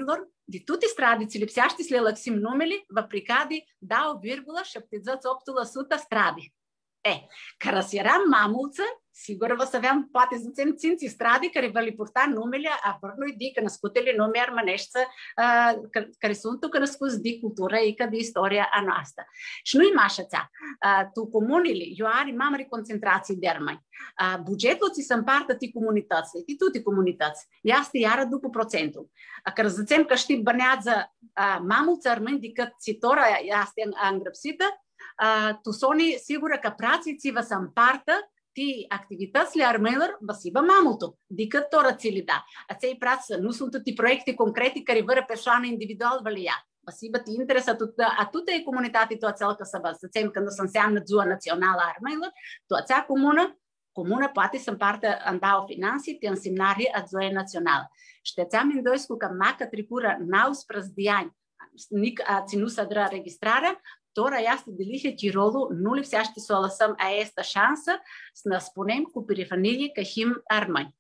de toate strade, lipsește să le lăxim numele, vă pricade doi virgulă șaptezeci și opt la sută strade. E, care să eram mamulță, sigur vă să aveam, poate să țin ținți strade care vă le purta numele a părnui de născutele nume armănești, uh, care sunt că născuți de cultură, că de istoria a noastră. Și nu-i mașa țea. Uh, tu comunile, eu are mamări concentrații de armăni. Uh, bugetul ți se împartă de comunități, de toate comunități. Este iară după procentul. Uh, că zicem că știi bănează uh, mamulță armâni decât țitora este îngrăpsită, Uh, tu soni sigură că prații ți vă să împartă ti activitățile armelor vă si bă mamultul, decât toră ți le da. Acei prați nu sunt toate proiecte concrete care vă persoană individual vă le ia. Vă si bă ti interesă a tută e comunitate tu ațel că să vă să țem când se înseamnă ziua națională a armelor, tu ațea comună, comună poate să împartă în dau finanții te însemnare a ziua națională. Știți-am îndoiscu că macă tricură nouăsprezece de ani, nic a ținut să dă registrarea, Tora este de lihe Tirolul, nu lipsește să o lăsăm a esta șansă să ne spunem cu periferie că him armani.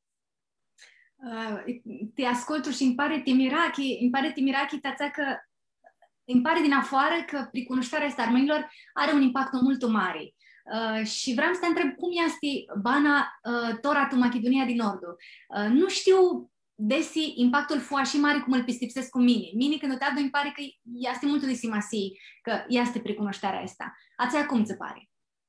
Uh, te ascult și îmi pare timirachi, îmi pare timirachi tața că îmi pare din afară că precunoșterea asta armenilor are un impact mult mare. Uh, și vreau să te întreb cum este bana uh, Tora tu Macedonia din Nordul. Uh, nu știu desi impactul fu și mare cum îl pistipsesc cu mine. Mine când o te îmi pare că este mult de simasii, că este precunoșterea asta. Ația cum ți pare?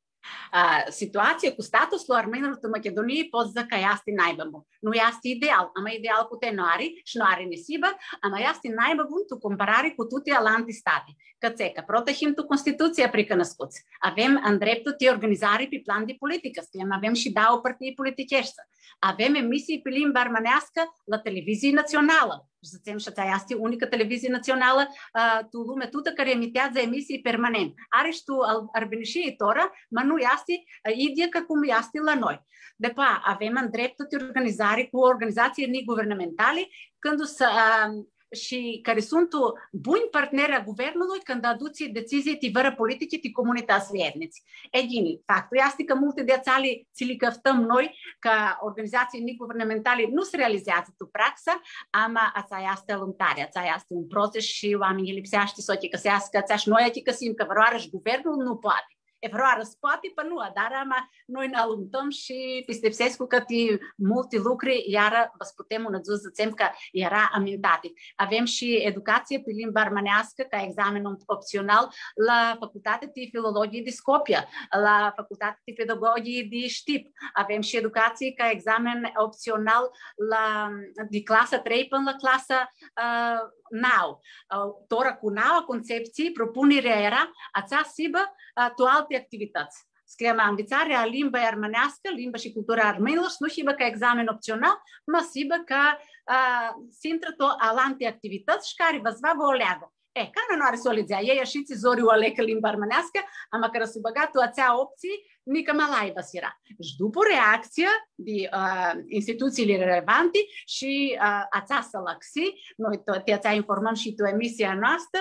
Uh, situația cu statusul armenilor în Macedonie pot zic că este naibă bun. Nu este ideal, am ideal cu tenori și nu are nisibă, am este naibă bun tu comparare cu toate alte state. Că protejim tu Constituția precănăscuți. Avem în dreptul de organizare pe plan de politică, scriem, avem și două partide politicești. Avem emisii pe limba armenească la televizie națională. Zicem și aceea este unica televizie națională uh, tu lume tută care emitează emisii permanent. Are și tu arbenășie tora, dar nu este uh, ideea că cum este la noi. După avem în dreptul de organizare cu organizații neguvernamentale când să uh, și care sunt buni parteneri a guvernului când aduce decizii de vără politice de comunități etnice. E gine, faptul este că multe de țale ți le căftăm noi ca organizații neguvernamentale nu se realizează tu praxa, ama ața este luntare, ața este un proces și oamenii lipsește să o găsească, ața și noi o găsim că văroară și guvernul nu poate. E vreau poate pe nu, dar ama, noi ne alumtăm și pistepsescu că ti multe lucruri, iar vă putem un zi zicem că era amintate. Avem și educație pe limba armenească ca examen opțional la Facultatea de Filologie de Scopia, la Facultatea de Pedagogie de Știp. Avem și educație ca examen opțional la, de clasa trei până la clasa uh, nouă. Uh, tora cu nouă concepții, propunerea era ața sibă uh, tu alte activități. Scriem învățarea limba armenească, limba și cultura armenilor, nu sibă ca examen opțional, mă sibă ca uh, sintră to alte activități și care vă zva vă o leagă. E, care nu are să o lezea? Ei și ți zori o alecă limba armenească, am că să băgat tu ațea opții, nică malai vă sira. Și după reacție de uh, instituțiile relevante și uh, ațea să lăxi, noi te ațea informăm și tu emisia noastră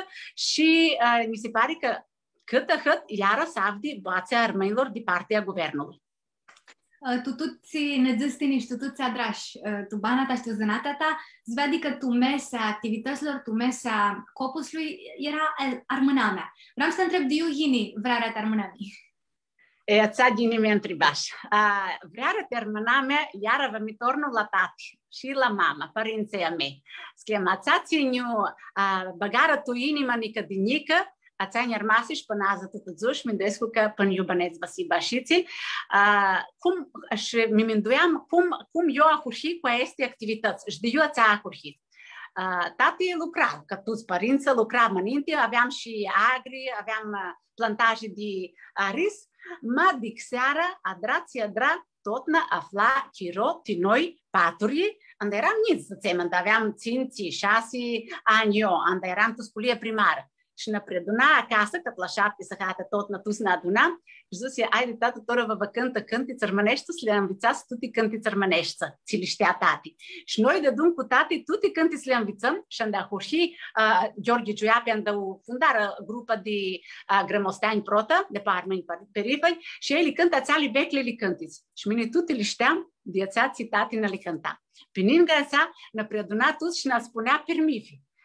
și uh, mi se pare că cât cât iară să avdi bațea armenilor de partea guvernului. Tu tuți nedzistini și tu tuți adrași, tu bana ta și tu zânata ta, zvedi că tu mesa activităților, tu mesa copusului era armâna mea. Vreau să te întreb de eu hini vrearea te armâna mea. E, ața gini mi-a întrebat. Vrearea te armâna mea, iară vă mi tornul la tati și la mama, părinții mei. Schiem, ața ținiu băgară tu inima nică dinică, ația njermasi și până azi atât zuși, mi-ndescu că până iubăneți văsi bașiții, cum, și mi-minduiam cum, cum eu ahurhi cu aceste activități, și de eu ația ahurhi. Tati lucra, că toți părinții lucram înainte, aveam și agri, aveam plantaje de ris, mă dic seara, adrați, adra, tot ne afla chiro, tinoi, paturi, unde eram nici, să ținem, unde aveam ținții, șase ani eu, unde eram tu sculie primară. Și ne preduna acasă, că la șapte să hată tot ne tu să ne adunam și zice, ai de tată, toră vă vă cântă cântiți armănești, să le învățați toate cântiți armănești, ți le știa tati. Și noi de dum cu tati toate cântiți le învățăm și am de ahurși uh, George Giuiape am de o fundară grupă de uh, grămosteani protă, de pe armeni periferi, și ei le cântă ația li vechi le cântiți. Și mine toate le știam, de ația ți tati ne le cânta. Pe ninga ația ne preduna toți și ne spunea permifi.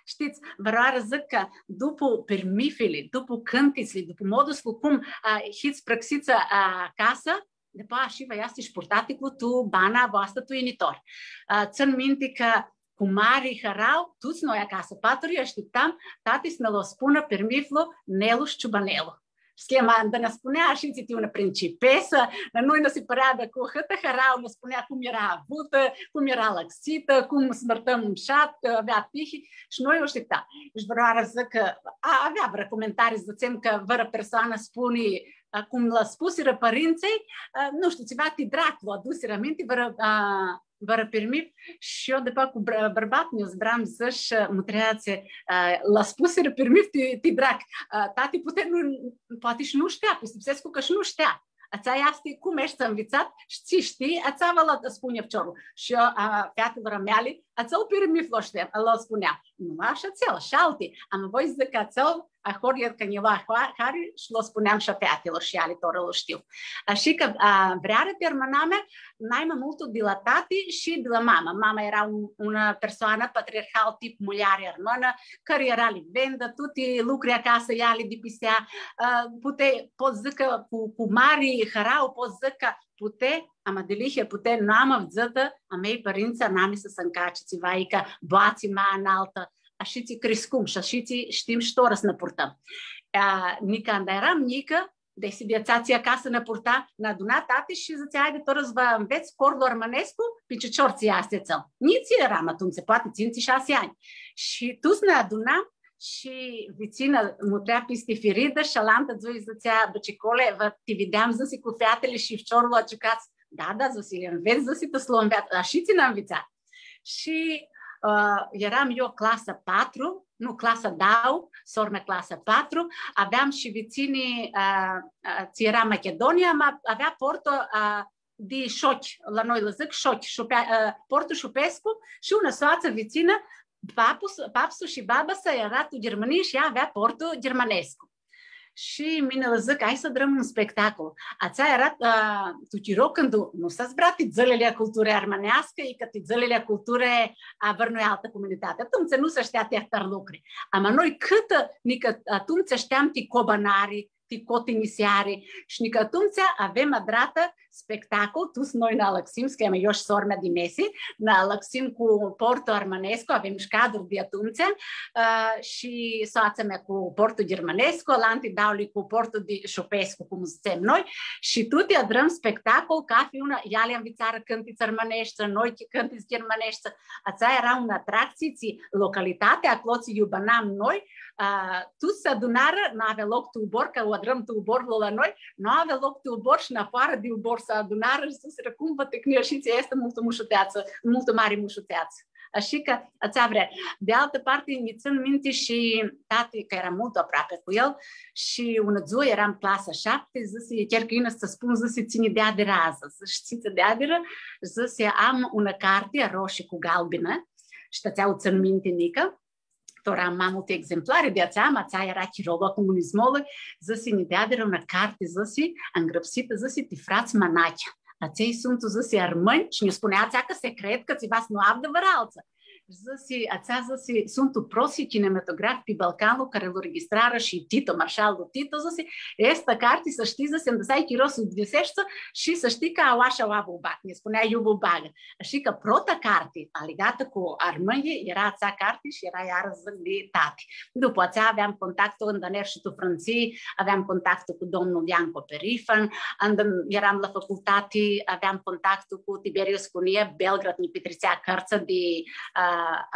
Știți, vreau să zic că după permifele, după cântițele, după modul cum hiți prăxiță acasă, după și vă iați purtate cu tu bana voastră tu initor. Țin minte că cu mari harau, toți noi acasă, patru așteptam, tati să ne lo spună permiflu Nelu și Ciubanelu. Schema da ne spunea și ți una principesă, la noi ne se părea de cu hătă harau, ne spunea cum era avută, cum era lăxită, cum smărtăm un șat, că avea pihi și noi o așteptam. Și vreau să zic că avea vreo comentarii, zicem că vreo persoană spune cum l-a spuseră părinței, nu știu, ceva ti drac l-a adusiră aminte, vreo vă permit și eu după cu bărbat mi-o zbram să-și mutreațe la spusere permit ti drag. Tati poate, nu, poate și nu știa, Pisipsescu că și nu știa. Ața este cum ești învățat și ți știi, ața vă l spune piciorul. Și eu, fetele mele, ața o permit l spunea. Nu așa țel, și alte. Am voi zic că ața Ahor e cândva care și l spuneam și fetelor și ale lor îl știu. Așa că vrea termina mea, mai mult de la tati și de la mama. Mama era un, una persoană patriarhal tip muliare armână, care era livendă, toate lucruri acasă, ea le dipisea. Pute, pot zic că cu, cu mari harau, pot zic că pute, am adeliche, pute, nu am avzătă, a mei părinți n-am să se încace ceva, e că boații mai înaltă. Așa ți crescum și așa ți știm și toră să ne purtăm. Nici când eram mică, deci viața acasă ne purta, ne aduna tati și zicea, haide, toră să vă înveți cordul armănescu, pe ce ciorții astea țăl. Nici eram atunci, poate ținți șase ani. Și tu ne adunam și vițină mutrea peste feridă și alantă zui zicea, băcicole, vă te vedeam zisi cu fetele și fciorul a jucați. Da, da, zisi, le înveți zisi, tu să-l înveți. Așa ți ne-am învățat. Și Uh, eram eu clasa patru, nu clasa dau, sormea clasa patru, aveam și viținii, uh, uh, ți era Macedonia, avea portul uh, de șochi, la noi le zic șochi, șupe, uh, portul Șupescu și una soață vițină, papsul și baba sa era tu Germania și ea avea portul germanescu. Și mine le zic, hai să dăm un spectacol. Ața era, uh, tu ti rog când nu să-ți brati zălele culturii armănească, e că zălele culturii a vărnui altă comunitate. Atunci nu se știa tehtar lucruri. Ama noi cât, nică atunci știam ti cobanari, ti cotinisiari și nică atunci avem adrată spectacol, tu noi na Lăxim, că eu și sormea de mesi, na Lăxim cu portul armănescu, avem și cadrul de atunci, uh, și soața mea cu portul germanescu, lanti dauli cu portul de șopescu, cum zicem noi, și tu te adrăm spectacol ca fi una, ea le învățară cântiți armănești, noi cântiți germanești, ața era una atracție, localitatea, acolo ți iubănam noi, uh, tu se adunară, n-avea loc tubor, că o adrăm tuborul la noi, nu avea loc tubor și în afară de ubor să adunară și să se răcumpă tecnia și ți este multă mușuteață, multă mare mușuteață. Așa că ați vrea. De altă parte, mi țin minte și tati, că era mult aproape cu el, și una zi eram în clasa șapte, zise, chiar că ina să spun, zise, ține de aderază, să știți de aderă, zise, am una carte roșie cu galbenă, și tățeau țin minte nică, tora am mai multe exemplare de ațea, ațea era chiroba comunismului, zise, ne de aderă una carte, zise, îngrăpsită, zise, ti frați manachea. Aței sunt, zise, armâni și ne spunea ațea că secret că ți vas nu adevăr alță. Zise, ațea zise, sunt prosti cinematografi pe Balcanul care îl registrară și Tito, marșalul Tito, zise, esta carte, să știi, zise, îmi dăsai chirosul deseșță și să știi că au așa o abubat, ne spunea iubu bagă. Așa că prota carte, legată cu armânie, era ațea carte și era iară de tati. După ațea aveam contactul în Daner și tu Franții, aveam contactul cu domnul Ianco Perifan, eram la facultate, aveam contactul cu Tiberius Cunie, Belgrad, ne petrițea cărță de uh,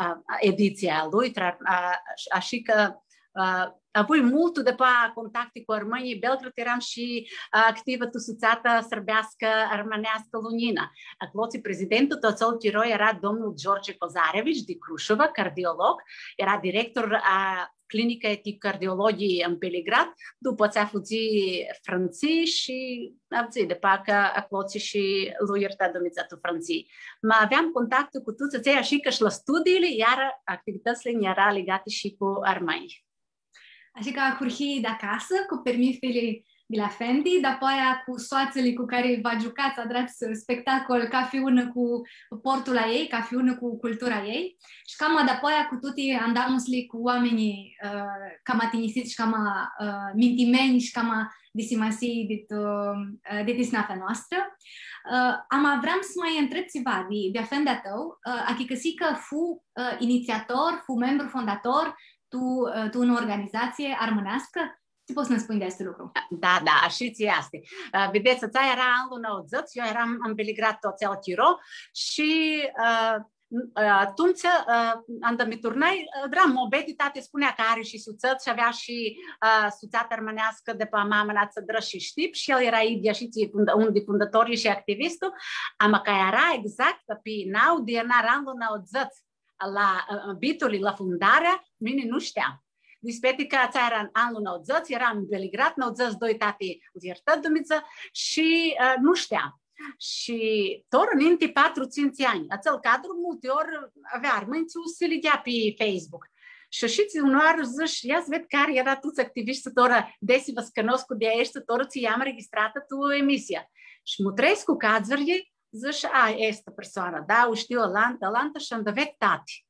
ediția lui, așa că apoi mult după contacte cu armânii Belgrad eram și activă tusuțată sărbească armânească Lunina. Acolo prezidentul toțol tiroi era domnul George Kozarevici de Crușova, cardiolog, era director a clinica de cardiologii în Belgrad, după ce a fugit Franții și a zis, după că acolo și lui ierta domnițatul Franții. Mă aveam contactul cu toți aceia și că și la studiile, iar activitățile era legate și cu armăni. Așa că a curhi de acasă, cu permisele de la Fendi, după aia cu soațele cu care v-a jucat, a dat spectacol ca fi ună cu portul la ei, ca fi ună cu cultura ei. Și cam după aia cu tutti andamusli cu oamenii uh, cam atinisiți și cam uh, mintimeni și cam disimasi de, uh, de tisnafa noastră. Uh, am vreau să mai întreb ceva de, de Fenda tău, uh, adică si că fu uh, inițiator, fu membru fondator tu, uh, tu în organizație armânească. Ce poți să ne spui de acest lucru? Da, da, și ți este. Uh, vedeți, ăsta era anul nouăzeci, eu eram în Belgrad tot cel tiro și uh, atunci uh, am dat mi turnai, dram mobeti, tate spunea că are și suțăt și avea și uh, suțată armânească de pe mama nață dră și știp și el era idia și un de fundatorii și activistul, ama că era exact pe nau de anul nouăzeci la uh, bitului, la fundarea, mine nu știam. Dispeti că ața era în anul nouăzeci, eram în Belgrad, nouăzeci și doi tati uziertă dumiță și uh, nu știam. Și tot în patru cinci ani, acel cadru multe ori avea armâni, se lidea pe Facebook. Și știți, uneori zici, ia să ved care era toți activiști, tora desi vă scănosc de ești, tora ți i-am registrată tu emisia. Și mă trăiesc cu cadzării, zici, a, este persoană, da, o știu, Olanda, Olanda și am dăvet tati.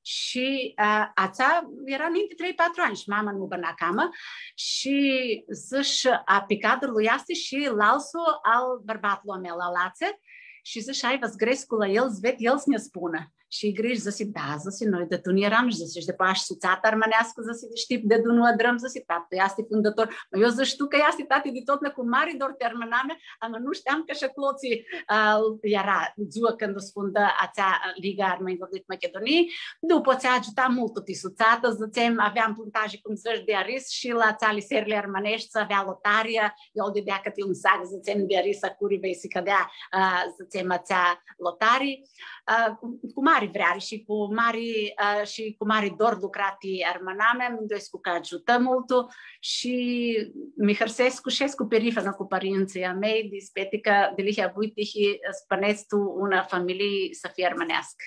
Și uh, ața era înainte trei patru ani și mama nu băna camă și zici, a pe cadrul lui asta și lalsul al bărbatului meu la lațe și zici, ai văz grescu la el, zved, el să ne spună. Și griji, zici, da, zici, noi de tu nu eram și zici, de pași suțată armânească, zici, știi, de tu nu adrăm, zici, tată, este fundător. Eu zici, tu că este tati de tot, cu mari dor te armâname, am nu știam că și cloții uh, era ziua când îți fundă acea Liga Armânilor de Macedoniei. După ce a ajutat mult tot suțată, zicem, aveam plantaje cum zici de aris și la țale serile armânești avea lotaria, eu de dea câte un sac, zicem, de aris, acurivei să cădea, uh, zicem, acea lotarii. Uh, cu mari vreari și cu mari, uh, și cu mari dor lucrati armâname, mânduiescu că ajută multul și mi hărsescu și cu perifană cu părinții a mei, dispeti că de lihea buiti și spăneți tu una familie să fie armânească.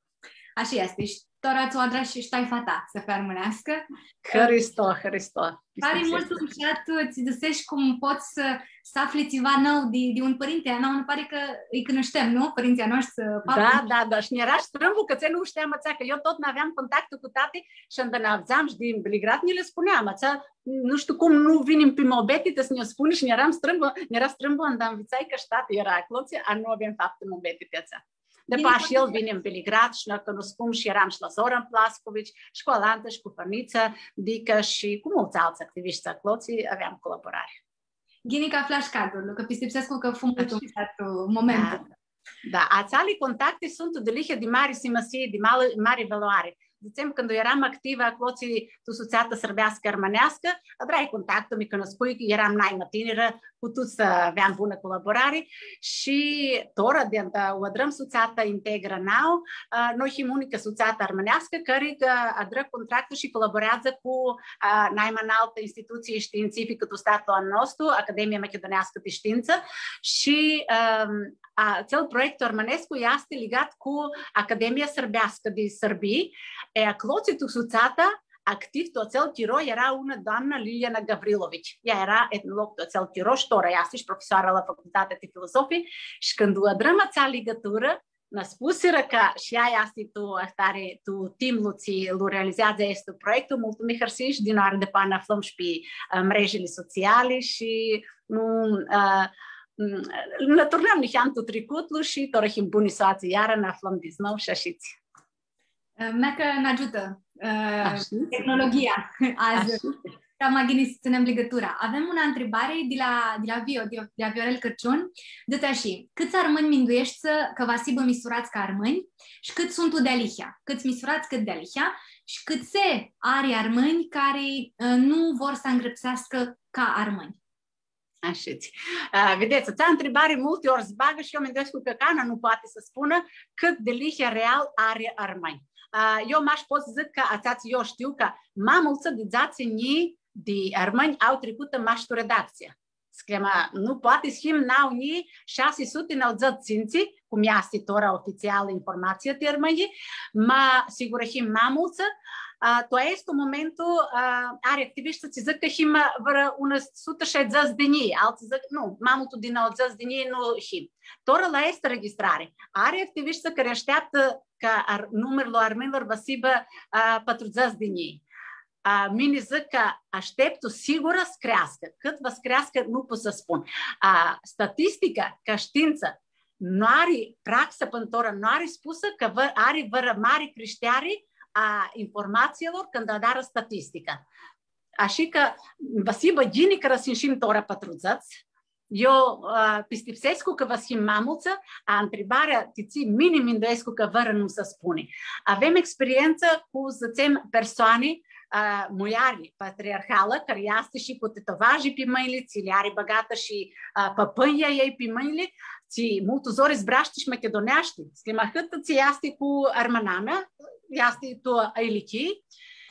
Așa este. Tora ți-o adra și stai fata să fie armânească. Hristo, Hristo. Tare mult în chat ți găsești cum poți să, să afli ceva nou de, de un părinte. Nu, nu pare că îi cunoștem, nu? Părinții noștri. Da, da, da. Și ne-era strâmbul că ți nu știam, ațea, că eu tot n-aveam contactul cu tati și îndănavzeam și din Belgrad ne le spuneam, ațea, nu știu cum nu vinim pe mobetite să ne spune și ne-eram strâmbul, ne-era strâmbul îndănvițai că și tati era acolo, a nu avem fapt în mobetite ațea. De pași el vine în Belgrad și ne cunoscum și eram și la Zoran Plascovici și cu Alanta și cu Fărniță Dică și cu mulți alți activiști acolo, aveam colaborare. Ghinica flashcard-ul, că pistipsescu că fu mult în momentul. Da, ațale contacte sunt de lihe de mare simăsie, de mare, mare valoare. Zicem, când eram activă acolo, tu suțeată sărbească armânească, avrai contactul, mi cunoscui, eram naimă tineră, cu tu să aveam bună colaborare și tora de o adrăm suțeată integră nou, noi și unică suțeată armânească, care adră contractul și colaborează cu naimă în altă instituție științifică tu statul al nostru, Academia Macedonească de Știință și acel proiect armânescu este legat cu Academia Sărbească de Sărbii. E acolo tu suțeată activ tot cel tiro era una doamnă Liliana Gavrilovici. Ea era etnolog tot cel tiro și tora este și profesoară la Facultatea de Filosofie și când o adrăm acea legătură, ne spuseră că și ea este tu, tare, tu timul ți lu realizează este proiectul, mulțumim hărsiși, din are de pan aflăm și pe mrejele sociale și uh, ne turnăm nihantul trecutul și torăhim bunii soații, iară ne aflăm din nou și așiți. Mecă ne ajută uh, tehnologia azi. Ca magini să ținem legătura. Avem una întrebare de la, de la Vio, de la Viorel Cărciun. Dă-te așa, câți armâni minduiești că vă sibă misurați ca armâni și cât sunt tu de alihia? Câți misurați cât de alihia și câți are armâni care uh, nu vor să îngrăpsească ca armâni? Așa-ți. Uh, vedeți, acea întrebare multe ori zbagă și eu mă gândesc că Cana nu poate să spună cât de lihia real are armâni. Uh, eu m-aș pot să zic că ațați, eu știu că mai mulți de zațenii de armâni au trecut în maștu redacție. Screma, nu poate schimb n-au ni șase sute înălțăți ținții, cum este tora oficială informația de armâni, ma sigur și mai mulți, а, тоа е сто моменту а, ари активистот си зъка хим вара унас суташе заз дени, алци зък, ну, мамото дина от заз дени, но хим. Тора ла еста регистрари. Ари активистот карещят ка ар, numărul armenilor vasiba а, pentru zaz deni. A, mine zic că aștept o sigură screască. Cât va screască, nu pot să spun. A, statistica, ca știință, nu are praxă pentru nu are spusă că vă, are vără mare creștere a informațiilor când adară statistica. Așa că, vasiba gini că răsinșim tora pătruțăți, eu uh, pistipsescu că vă schimb mamulță, a întrebarea tiții minim indoescu că vără nu se spune. Avem experiență cu, zicem, persoane Uh, muiari patriarhală, care este și cu tetovaje pe mâinile, ți le are băgată și uh, păpâia ei pe mâinile, ți multă zori zbraște și macedoneaște. Slimahâtă ți este cu armana mea, este tu ailichii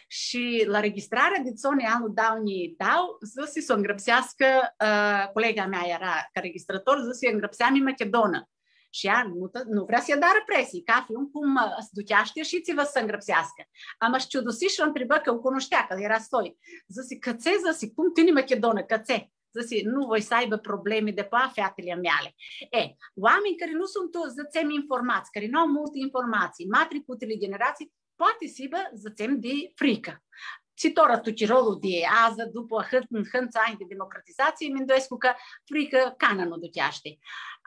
și la registrarea de țone anul daunii dau, zăsi să o îngrăpsească, uh, colega mea era ca registrator, zăsi îngrăpseam în Macedonă. Și ea nu, nu vrea să-i dară presii, ca fiind cum se duceaște și ți-vă să îngrăpsească. Am așciudusit și o întrebă că o cunoștea, că era soi. Zice, cățe, zice, cum tine Macedonă, cățe? Zice, nu voi să aibă probleme de pe fetele mele. E, oameni care nu sunt, zicem, informați, care nu au multe informații, matricutele generații, poate să aibă, zicem, de frică. Citora tucirolul de ază, după hânță ani de democratizație, mi îndoiesc că frică cana nu duceaște.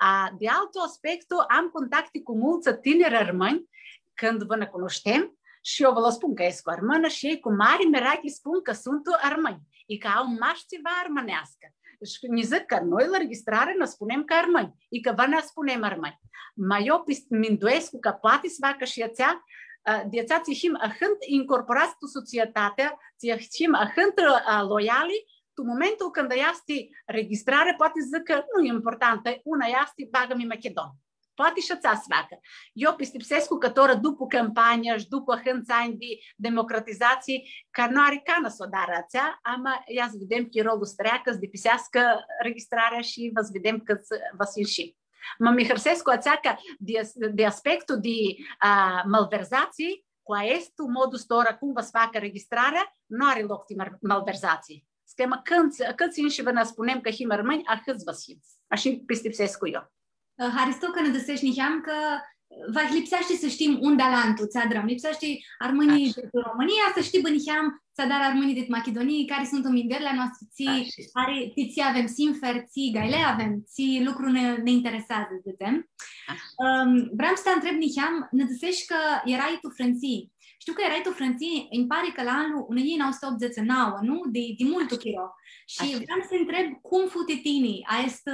De altul aspect, am contacte cu mulți tineri armâni când vă ne cunoștem și eu vă spun că ești cu armână și ei cu mari miracle spun că sunt armâni. E că au maștiva armânească. Și ne zic că noi la registrare ne spunem că armâni. E că vă ne spunem armâni. Mai eu mi îndoiesc că poate să facă și ea de ți țihim ahânt incorporați tu societatea, țihim ahânt loiali, tu momentul când este registrare, poate zic că nu e importantă, una este, bagă-mi Macedon. Poate și ți-a să facă. Eu pistipsesc că toră după campania și după hânți ani de democratizație, că nu are cană să o dară ațea, ama ia să vedem că e rolul streacă, să depisească registrarea și vă să vedem cât vă să ieșim. Mă mi hărsesc ațea că de, de aspectul de uh, malverzații, cu acest modul stora cum vă să facă registrarea, nu are loc de malverzații. Schema când, când țin și vă ne spunem că him rămâni, a câți vă simt. Așa pistipsesc cu eu. Haristo, că ne dăsești niheam că va lipsește să știm unde alantul ți-adrăm. Lipsește armânii de România, să știi băniheam ți-adar armânii de Macedoniei, care sunt în minderile noastre, ții, are, ții avem simfer, ții gaile avem, ții lucruri ne, ne interesează, zicem. Um, vreau să te întreb, niheam, ne dăsești că erai tu frânții. Știu că erai tu frânții, îmi pare că la anul unei nouă sute optzeci și nouă, nu? De, de mult chiro. Și așa. Vreau să întreb cum fute tini a este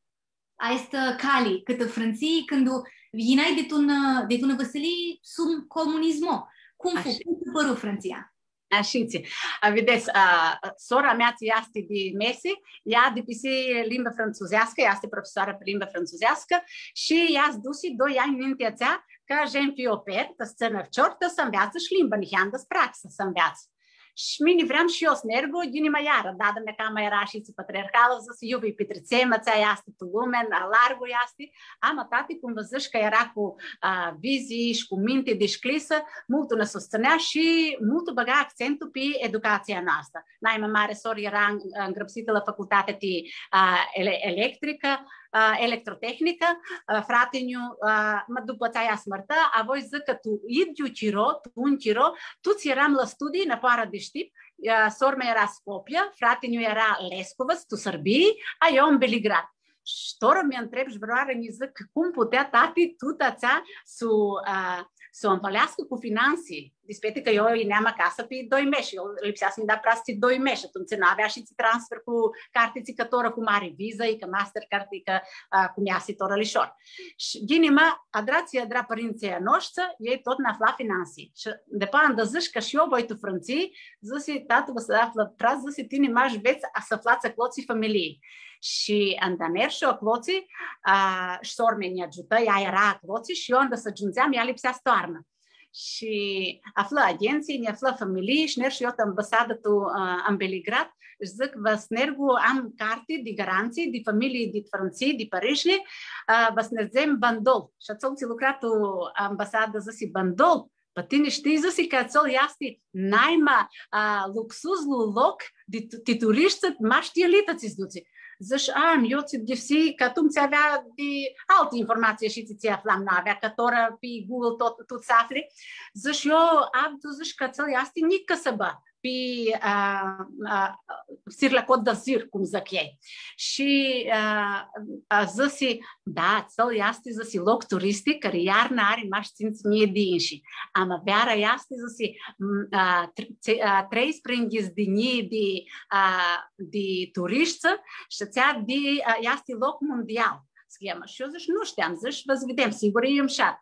a este cali, câtă frânții, când vinai de tun de tun văsălii sub comunismo. Cum fu? Cum te păru frânția? Așa, vedeți, uh, sora mea este de mese, ea de pise limba franțuzească, ea este profesoară pe limba franțuzească și ea a dus doi ani mintea țea ca jen fi oper, că scenă ciortă să înveață și limba, niheandă praxă să înveață. Și mine vreau și eu să mergu, inima iară, da, de cam era și ți patriarhală, zis, iubi petrițema, țea este tu lumen, largu este, am atât cum vă zici că era cu uh, vizii și cu minte desclisă, mult ne susținea și mult băga accentul pe educația noastră. Naime mare soră era îngrăpsită la facultatea de uh, ele electrică, Uh, electrotehnică, uh, frateniu, uh, mă după ți-aia smărtă, a voi zic că tu idiu ciro, tu un ciro, tu ți eram la studii în afară de știp, uh, sor mea era Scopia, frateniu era Lescovăț, tu Sărbii, a eu în Beligrad. Și toră mi-a întreb și vreau să zic cum putea tati tu tațea să uh, să o împălească cu finanții. Dispete că eu ineam acasă pe doi meși. Eu lipsea să-mi da prasti doi meși. Atunci nu avea și transfer cu carte țicătoră, cu mare viză, că Mastercard, că uh, cu mea sitoră lișor. Și ghinima, adrație, adra părinții noștri, ei tot ne afla finanții. Și de pe an de zici că și eu voi tu frânții, zice, tată vă să află praz, zice, tine m-aș veți să aflați cloții familiei. Și andamer și o cloții, uh, și sormea ne ajută, ea era cloții și eu, unde să ajungeam, ea lipsea stoarnă. Și află agenții, ne află familii și ner și eu ambasadă tu uh, în Beligrad și zic, vă snergu, am carte de garanții de familii de Franții, de Parijli, uh, vă snerzem bandol. Și atunci lucrat tu ambasadă, zice, bandol, Па ти не ще изаси ка цел ясти найма а, луксузлу лок ти туристът маш ти елитаци здуци. Заш ам јоци дивси катум се авea di alte informații și ți aflam na avea cătora pe Google tot tot safli. Zаш eu abdu zаш că cel ясти ниcă să ba pe sir la cod de sir cum zic ei. Și zăsi da, cel ясти zăsi loc turistic care iarna are maș țințnie dinși. Am avea ясти zăsi treisprezece dni de de turiști și țea de ясти loc mondial. Schema. Și eu zic, nu știam, zic, vă vedem, sigur e îmșat.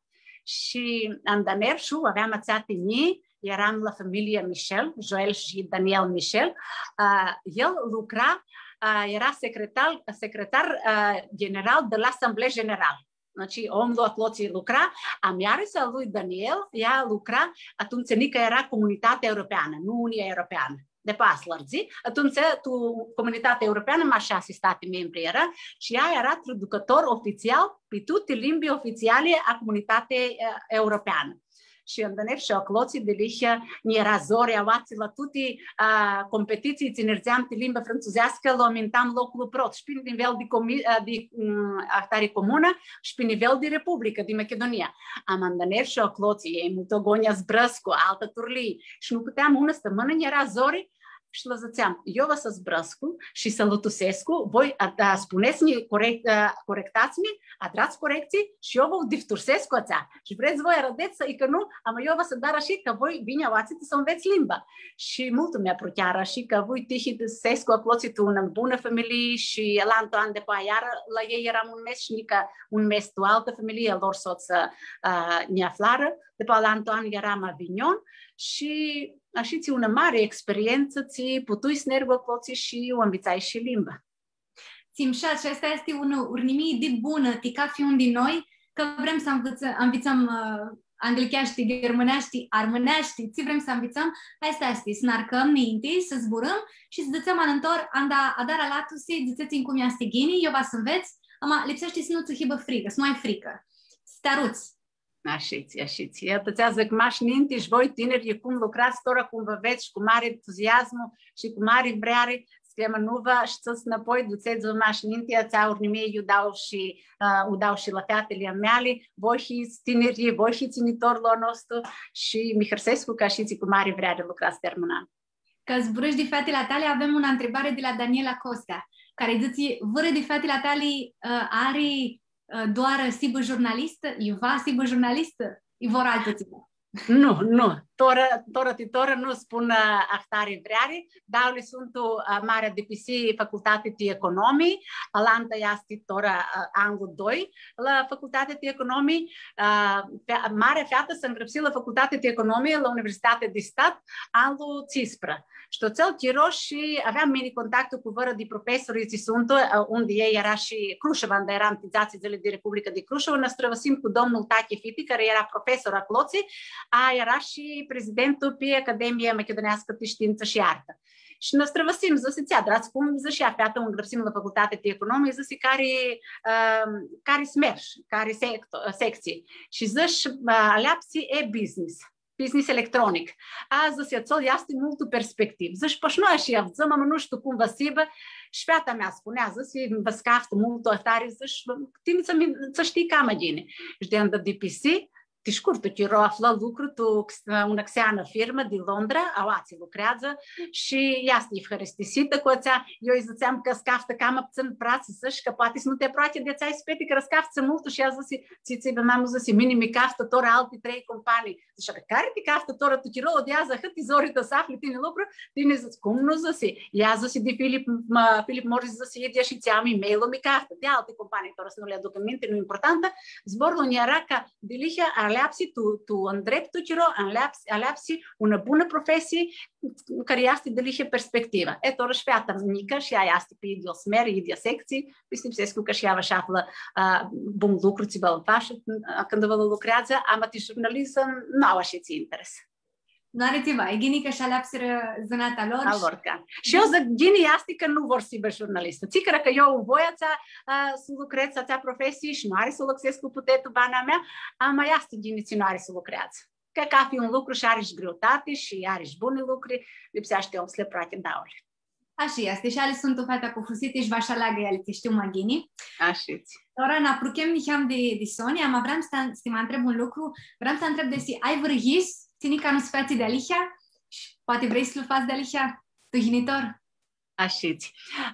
Și în Daner și aveam ația tinii, eram la familia Michel, Joel și Daniel Michel. Uh, el lucra, uh, era secretar, secretar uh, general de la Asamblea Generală. Deci omul atloții lucra, a miarisa lui Daniel, ea lucra, atunci nică era Comunitatea Europeană, nu Unia Europeană. De pas lărzi, atunci tu, Comunitatea Europeană, mai șase state membri era, și ea era traducător oficial pe toate limbii oficiale a Comunității Europeană. Și în Daner și acloții de lihă, ni era zori, avați la toate uh, competiții, ținerzeam de limba franțuzească, la mintam locul prot, și pe nivel de, comi- de um, actare comună, și pe nivel de Republică, de Macedonia. Am în Daner și acloții, ei mutogonia zbrăscu, altă turlii, și nu puteam una stămână, ni era zori, și lăzățeam, eu vă să zbrăscu și să lătusescu, voi a, spuneți-mi, corect, corectați-mi, atrați corecții și eu vă diftursesc cu ațea. Și vreți voi arădeți să-i că nu, am eu vă să dar așa că voi bine avați să înveți limba. Și mult mi-a plăceară și că voi tihi sescu acloții tu în bună familie și la antul an de pe iară, la ei eram un mes și nică un mes tu altă familie, lor soță uh, ne aflară, de pe la antul an eram Avignon și așa ți una mare experiență, ți putui snergo cloții și o ambițai și limba. Simșat, și asta este un urnimii de bună, tica fi un din noi, că vrem să învățăm, învățăm uh, angliceaști, germâneaști, armâneaști, ți vrem să învățăm, asta este, să narcăm minti, să zburăm și să dățăm anător, anda adara latusi, dățeți-mi cum este ghini, eu va să înveți, ama lipsește să nu-ți hibă frică, să nu ai frică, să te aruți. Așiți, așiți. Iată, ți-a zic, maș ninti și voi tineri, cum lucrați, tora cum vă veți, cu mare entuziasm și cu mare vreare, schema nu vă știți înapoi, duceți-vă maș ninti, ți-a urmimei iudau și, uh, udau și la fetele mele, voi și tineri, voi și ținitorul nostru și mi hărsescu ca și ți cu mare vreare lucrați terminat. Că zburăși de fetele tale, avem una întrebare de la Daniela Costa, care zice, vără de fetele tale uh, are doar sibă jurnalistă? Iuva sibă jurnalistă? I vor altă țibă. Nu, nu. Tora, tora titora nu spun ahtare vreare, dar le sunt mare de pisi facultate de economii, alanta este tora anul doi la facultate de economii, mare feată să îngrăpsi la facultate de economie la Universitatea de Stat anul Țispra. Și tot cel tiro și aveam mini contactul cu vără de profesori zi sunt, unde ei era și Crușeva, unde era antizații zile de Republica de Crușeva, ne străvăsim cu domnul Tache Fiti, care era profesor a Cloții, a era și prezidentul pe Academia Macedonească de Știință și Artă. Și ne străvăsim, zăsi, ți-a drați cum zăși a feată, un grăpsim la facultate de economie, zăsi care, uh, care smerși, care secto, secții. Și zăși uh, aleapsi e-business. Business electronic. A zăsi, țol este multă perspectiv. Zăși, pășnoa și avzăm, am nu știu cum vă sibă, și feata mea spunea, zăsi, vă scaftă mult o tare, zăși, tine să, să știi cam adine. Și de andă de P C, Ti scurtă, ti ro afla lucru, tu una xeană firmă din Londra, ałați lucrează și ea este ifăristisită cu ațea, eu îi ziceam că scaftă cam apțân prață să-și, că poate să nu te proate de ți-ai spete, că răscaftă mult și ea zice, ți-ți bă m-am zis, minimi caftă tora alte trei companii. Zice, pe care te caftă tora, tu ti ro odiază, hât izori să afli tine lucru, tine zice, cum nu zice? Ea zice de Filip, Filip Morris zice, iedia și ți-am e-mail-ul mi caftă, de alte companii, tora să nu le aduc în minte, nu importantă, zborul nu era ca de lihea aleapsi tu, tu îndreptul ciro, aleapsi, aleapsi una bună profesie care este de lihea perspectiva. E tora și feata mică și ea este pe idio smer, idio secții, pe Stipsescu că și ea vă șaflă uh, bun lucru, ți vă fașă, când vă lucrează, ama ti jurnalism, nu au așa ți interes. Nu are ceva, e gini că și aleapsiră zânata lor. Alor, ca. Și eu zic, gini este că nu vor să fie jurnalistă. Ți că eu voi ația uh, să lucrez ația profesii și nu are să lucrez cu putetul bana mea, ama este gini ți nu are să lucrează. că ca fi un lucru și are și greutate și are și bune lucruri, lipsește om să le prate daule. Așa este, și ale sunt o fata pofusite și vaša laga ali te știu magini. Așa este. Ora na prukem niham de de Sonia, ma vreau să te mă întreb un lucru, vreau să întreb de si ai vrăhis, ține ca nu sfeați de alihia și poate vrei să-l faci de alihia tu genitor. Așa este.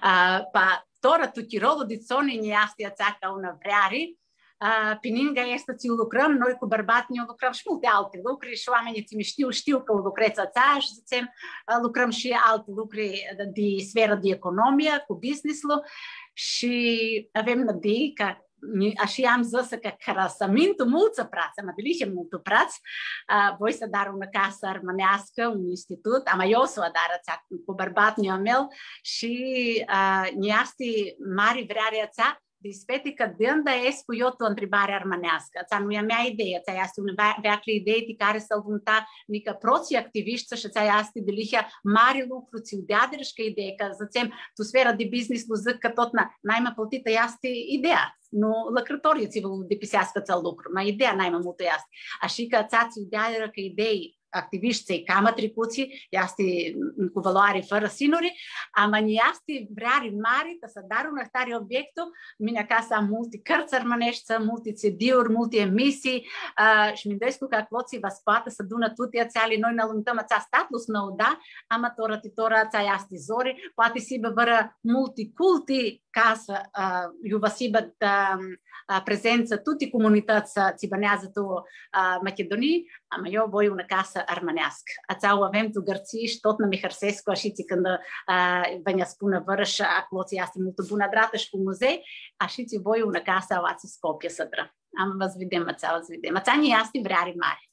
Pa tora tu tirolul de Sonia ne astea țaca una vreari, Uh, pe lângă este să lucrăm, noi cu bărbații ne lucrăm și multe alte lucruri și oamenii ți știu, știu că lucreți ața și zicem, uh, lucrăm și alte lucruri de sferă de economie, cu business-ul și avem nădei că așa am zis că cărăsămintul multă prață, mă delicem multă prață, uh, voi să dar una casă armănească, un institut, am eu să o dar cu bărbatul meu și uh, ne este mare vreare ața, Dispete că dândă es cu eu o întrebare armănească. Ața nu e mea idee, ața este un veacle idee de care să-l vânta nică proții activiști și ața este de lihia mare lucru ți-l deadere și că idee, că zicem, tu sfera de business lu zic că tot n-ai mai plătită este ideea. Nu lucrătorii ți-l depisească ți-l lucru, mai ideea n-ai mai multă este. Așa că ața ți-l deadere că idei activiștii cam atricuții, este cu valoare fără sinuri, am este vreari mari că să dar un tare obiectul, mine acasă am multe cărți armănești, multe C D-uri, multe emisii uh, și mi descu că acloții vă spate să dună toate ațeale, noi ne luntăm ața status nou, da? Amatora titora ața este zori, poate si vără multe culti casă, uh, eu vă sibă uh, prezență, toate comunități ți bănează tu uh, Macedonii, am eu voi una casă armănească. Ața o avem tu gărții și tot nă Mihărsescu, așa ți când uh, vă ne spună vără și acloții este multă bună drată și cu muzei, așa ți voi una casă o ați Scopie să dră. Am vă vedem ața, vă vedem. Ața ne este vreari mari.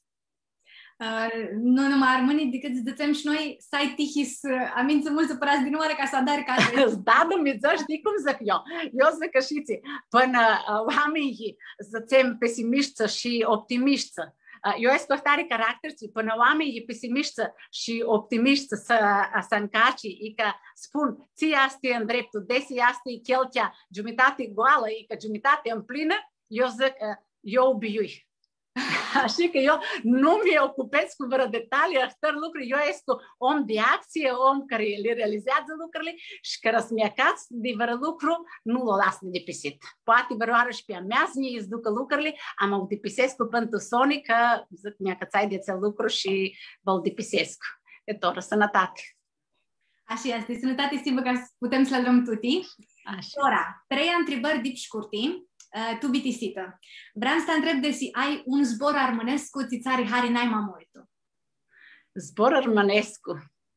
Uh, nu numai armânii, decât îți dățăm și noi să ai tihis, amință mult supărați din oare ca să adari casă. Da, Dumnezeu, știi cum zic eu? Eu zic că și ți, până uh, oamenii zicem pesimiști și optimiști, uh, eu este o tare caracter, până oamenii pesimiști și optimiști să, să încaci, e că spun, ți este în dreptul, desi este cheltea jumătate goală, e că jumătate în plină, eu zic, uh, eu obiui. Așa că eu nu mi ocupez cu vreo detalii, așteptări lucruri, eu este om de acție, om care le realizează lucrurile și care smiacați de vreo lucru, nu l-o las depisit. Poate vreo și pe a mea să ne izducă lucrurile, am o depisesc cu pentru Sony, că zic mi-a că ți-ai de țel lucru și vă-l depisesc. E toră, sănătate. Așa este, sănătate sigur că putem să-l luăm tuti. Ora, trei întrebări dip scurti. Uh, tu bitisită. Vreau să te întreb de si ai un zbor armănesc cu țițari hari n-ai mai mult. Zbor armănescu.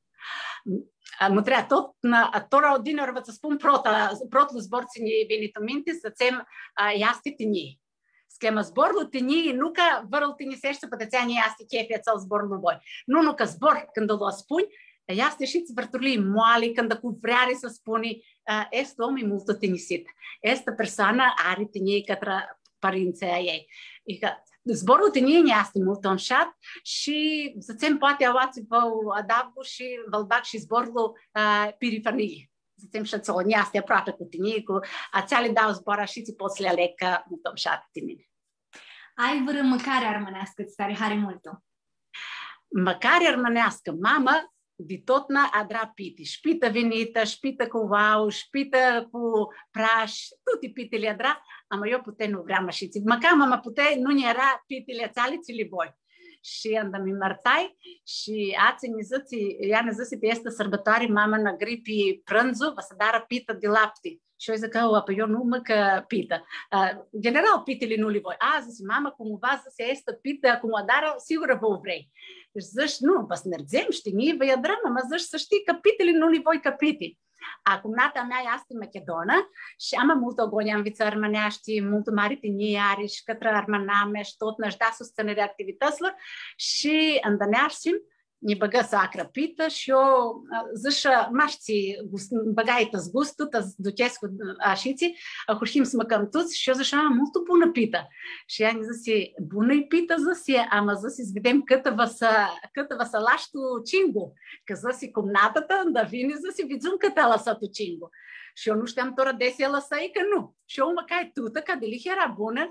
Mă treia tot, tora din ori vă să spun protul zbor ține venit în minte să țem iaste tinii. Schema zborul tinii, nu că vărul tinisește pătățea ne iaste chefia țel zborul voi. Nu, nu că zbor când o spuni, este și țvărturii moale când cu vreare să spuni uh, este om e mult tinisit. Este persoană are tinii către părinții ei. Zborul tinii ne este mult înșat și zicem poate ați vă adagu și vă bag și zborul uh, periferii. Zicem și țăl ne este aproape cu tinii, cu ația le dau zboara și ți poți le aleg că mult înșat tinii. Ai vreo măcare armănească ți tare hari multă? Măcare armănească, mamă, de tot na adra piti, șpită venită, șpită cu wow, șpită cu praș, toate pitele adra, am eu pute nu vreau și ți, măcar mă pute, nu ne era pitele țale, ți le voi. Și am mi mărtai și ați mi zici, ea ne zice că este sărbătoare, mama na gripi prânzul, vă să dară pită de lapte. Și eu zic că, o, eu nu măcă pită. Uh, general, pitele nu le voi. A, zice, mama, cumva zice, este pită, cum o dară, sigur vă vrei. Și zici, nu, vă snărțem, știi, vă e dramă, mă zici să știi că pitele nu le voi ca piti. Acum, nata mea este Macedonă și am mult ogonia în viță armănești, mult mare tinie are și către armăname și tot ne-și da susținerea activităților și îndăneaștim, ne băgă sacră pită și eu zici, maști, băgai-te z gustul, te duceți cu așiții, hușim să măcăm toți și eu zici, am mult bună pită. Și ea ne zice, bună-i pită, zice, am zis, să vedem câtă vă să, câtă vă să lași tu cingu. Că zice, cum nată-tă, dar vine, zice, vidzum câtă a lăsat tu cingu. Și eu nu știam toră desi lăsai că nu. Și eu măcai tută, că de lich era bună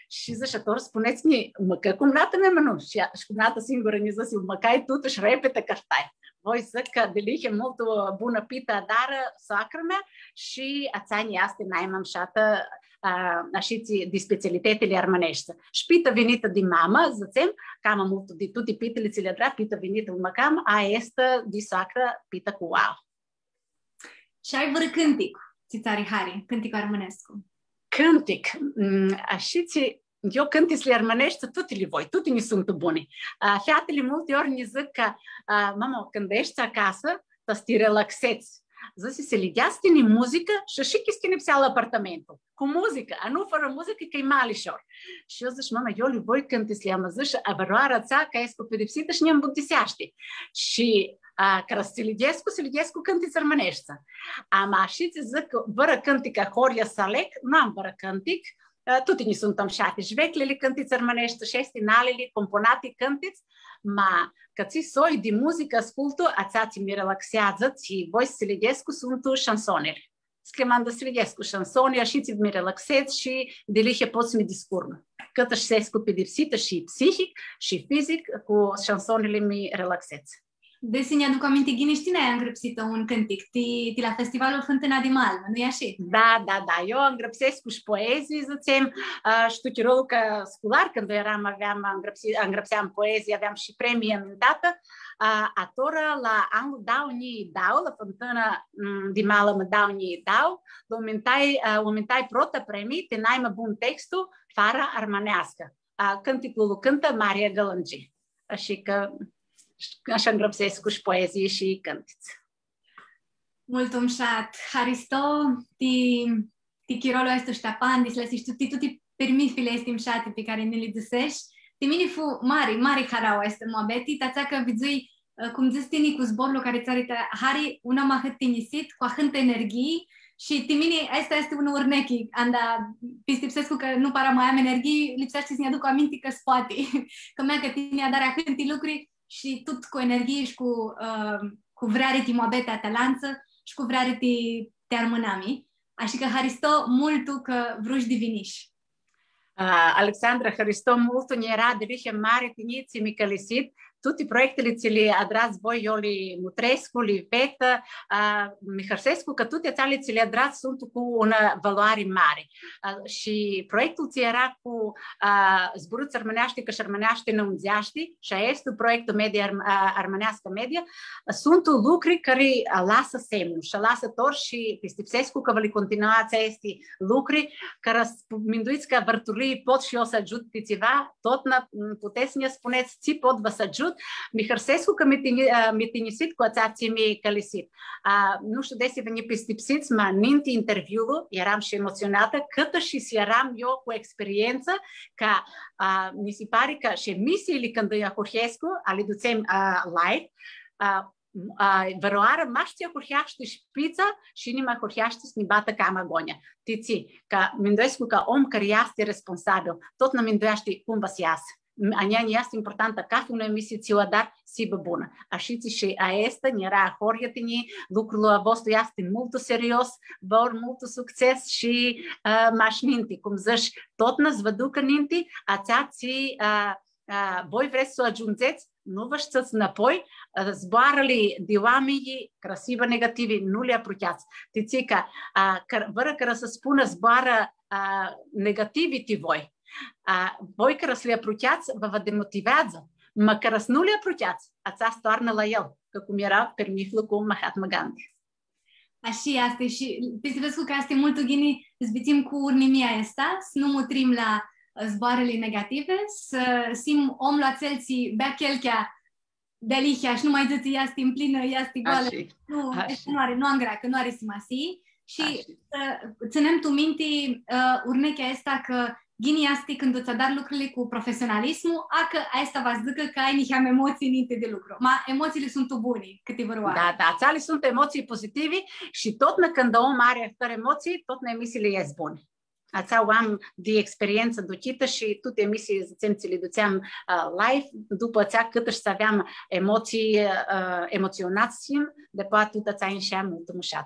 Și zice, atunci spuneți-mi, măcar cumnata mea, mă nu? Și, și cumnata singură ne zice, măcar totuși repete că stai. Voi zic că deliche mult bună pită dară soacră mea și ațani asta n-ai șată așiți de specialitetele armănești. Și pită venită de mamă, zicem, cam mult de toate pitele ți le dra, pită venită mă cam, a este de soacră pită cu wow. Și ai vreo cântic, țițari Hari, cânticul armănescu? Cântic, așiți, eu cântisle armănești, toate le voi, toate ne sunt bune. Fetele multe ori ne zic că, mamă, când ești acasă, să te relaxezi. Zice, se lideați tine muzică și și chestii nepseală apartamentul. Cu muzică, a nu fără muzică, că e malișor. Și eu zic, mama, eu le voi cântisle, am zis, a văroara ța, că ești cu pedepsită și ne îmbudiseaște. Și că se lidesc cu, se lidesc cu cântiți armănești. Am așa zic, vără cântică horia salec, nu am vără cântic, toate ne suntem șate șveclele cântiți armănești, șesti nalele, componate cântiți, ma că ți soi de muzică ascultă, ați mi relaxează, ți voi se lidescu sunt șansonele. Sclemandă se lidescu șansone, și ți mi relaxezi și de lihe poți mi discurnă. Cât își se scu pedepsită și psihic și fizic, cu șansonele mi relaxezi. Deci ne aduc aminte, Ghini, știi, n-ai îngrăpsită un cântic, ti, ti la festivalul Fântâna de Malmă, nu-i așa? Da, da, da, eu îngrăpsesc cu și poezii, zicem, știu chirul că scolar, când eram, aveam, îngrăpseam poezii, aveam și premie amintată, atora la anul dau ni dau, la Fântâna de Malmă dau ni dau, lumintai prota premii, te naimă bun textul, fara armanească. Cânticul cântă Maria Gălângi. Așa că așa îngrăpsesc cu și poezii și cântiți. Multum šat. Haristo, ti, ti chirolo esto ștapan, dis lesi tu ti tutti permifile estim šati pe care ne li dusești. Ti mini fu mari, mari harau este moabeti, tața că vidzui, cum zis tini cu zborul care țari Hari, una mahăt tinisit, cu ahânt energii, și timini, asta este un urnechi, anda pistipsescu că nu para mai am energii, lipsește să ne aduc aminte că spate, că mea că tine a dar ahânti lucruri, și tot cu energie și cu, uh, cu vrare ti moabete atalanță și cu vrare ti te armânami. Așa că Haristo multu că vruși diviniși. Uh, Alexandra, Haristo multu ne era de lihe mare tiniți mi călisit. Tutti proiectele ți le adrați voi, eu le Mutrescu, le Vetă, uh, Mihărsescu, că toate țale ți le adrați sunt cu o valoare mare. Uh, și proiectul ți era cu uh, zburuți armâneaște că și armâneaște năunzeaște și este proiectul media, uh, armânească media, uh, sunt lucruri care uh, lasă semnul și lasă tor și pistipsescu că vă le continuați este lucruri care minduiți că vărturii pot și eu să ajut pe ceva, tot puteți să ne spuneți, ți pot vă să ajut. Mihărsescu că mi-a tinisit cu ațații mi călisit. Nu știu de să veni pistipsiți, ma ninti interviul, eram și emoționată, cât și eram eu cu experiență, că mi se pare că și emisiile când îi acurhescu, ale ducem live, văroară maștia curheaște șpița și nima curheaște să ne bată cam agonia. Tiți, că minduiescu că om care este responsabil, tot nu minduiește cum vă se iasă. Ania ne este importantă ca fi una emisie țiua, dar sibă bună. Așa și a este, ne era horietini, lucrul vostru este mult serios, vor mult succes și uh, maș ninti. Cum zici, tot năs vă ducă ninti, ați uh, uh, voi vreți să ajungeți, nu vă știți înapoi, uh, zboară-li de oamenii crasivă negativi, nu le aprucheați. Tiți că, uh, vără care să spună zboară uh, negativity voi. A, voi care să le aprucheați, vă vă demotivează, mă care să nu le aprucheați, ați stoarnă la el, că cum era permiflul cu Mahatma Gandhi. Așa este și te vezi că este mult ghini, zbițim cu urnimia asta, să nu mutrim la zboarele negative, să sim om la celții bea chelchea de lihia și nu mai dă-ți ea în plină, ea goală, nu, nu are, nu am greacă, nu are simasi și uh, ținem tu minte uh, urnechea asta că Ghini asta când îți dar lucrurile cu profesionalismul, a că asta vă zică că ai niște emoții înainte de lucru. Ma emoțiile sunt bune, câte vă Da, da, țale sunt emoții pozitive și tot când om are aceste emoții, tot na emisiile ies bune. Ați am de experiență ducită și toate emisiile zicem, ți le duceam uh, live, după țea cât să aveam emoții uh, emoționați, de poate tot ați înșeam mult mușat.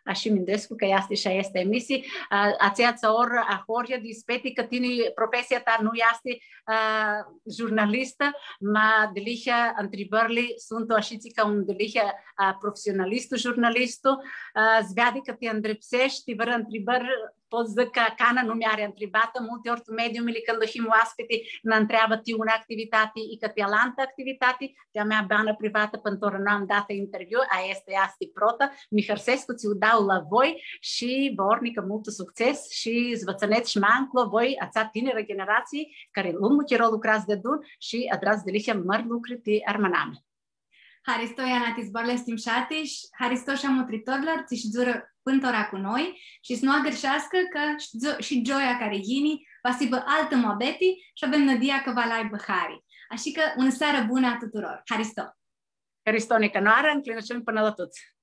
Аши Миндеску, кај јасти ша есте емисии, а цеаца ор а хорја ди спети катини професијата ну јасти журналиста, ма делиха антрибарли сунто ашицика ун делиха професионалисту журналисту, звяди кати андрепсеш ти вар антрибар позака кана нумјари антрибата мултиорту медиум или кандо химу аспети нан треба ти уна активитати и кати аланта активитати, тя ме бана привата пантора нам дата интервју, а есте јасти прота, ми харсеско ци удаула вој, ши борника мулто сукцес, ши звацанец шманкло вој, а ца тинера генерации, каре луму киролу крас дедун, ши адрас делиха марлукрити арманаме. Haristo Iana Tizbarle Stimșatiș, Haristo și Amotritorlar, ți și dzură pântora cu noi și să nu agărșească că și joia care yini va să bă altă mobeti și avem nădia că va lai băhari. Așa că, una seară bună a tuturor. Haristo! Haristo Nicanoara, înclinăciuni până la toți!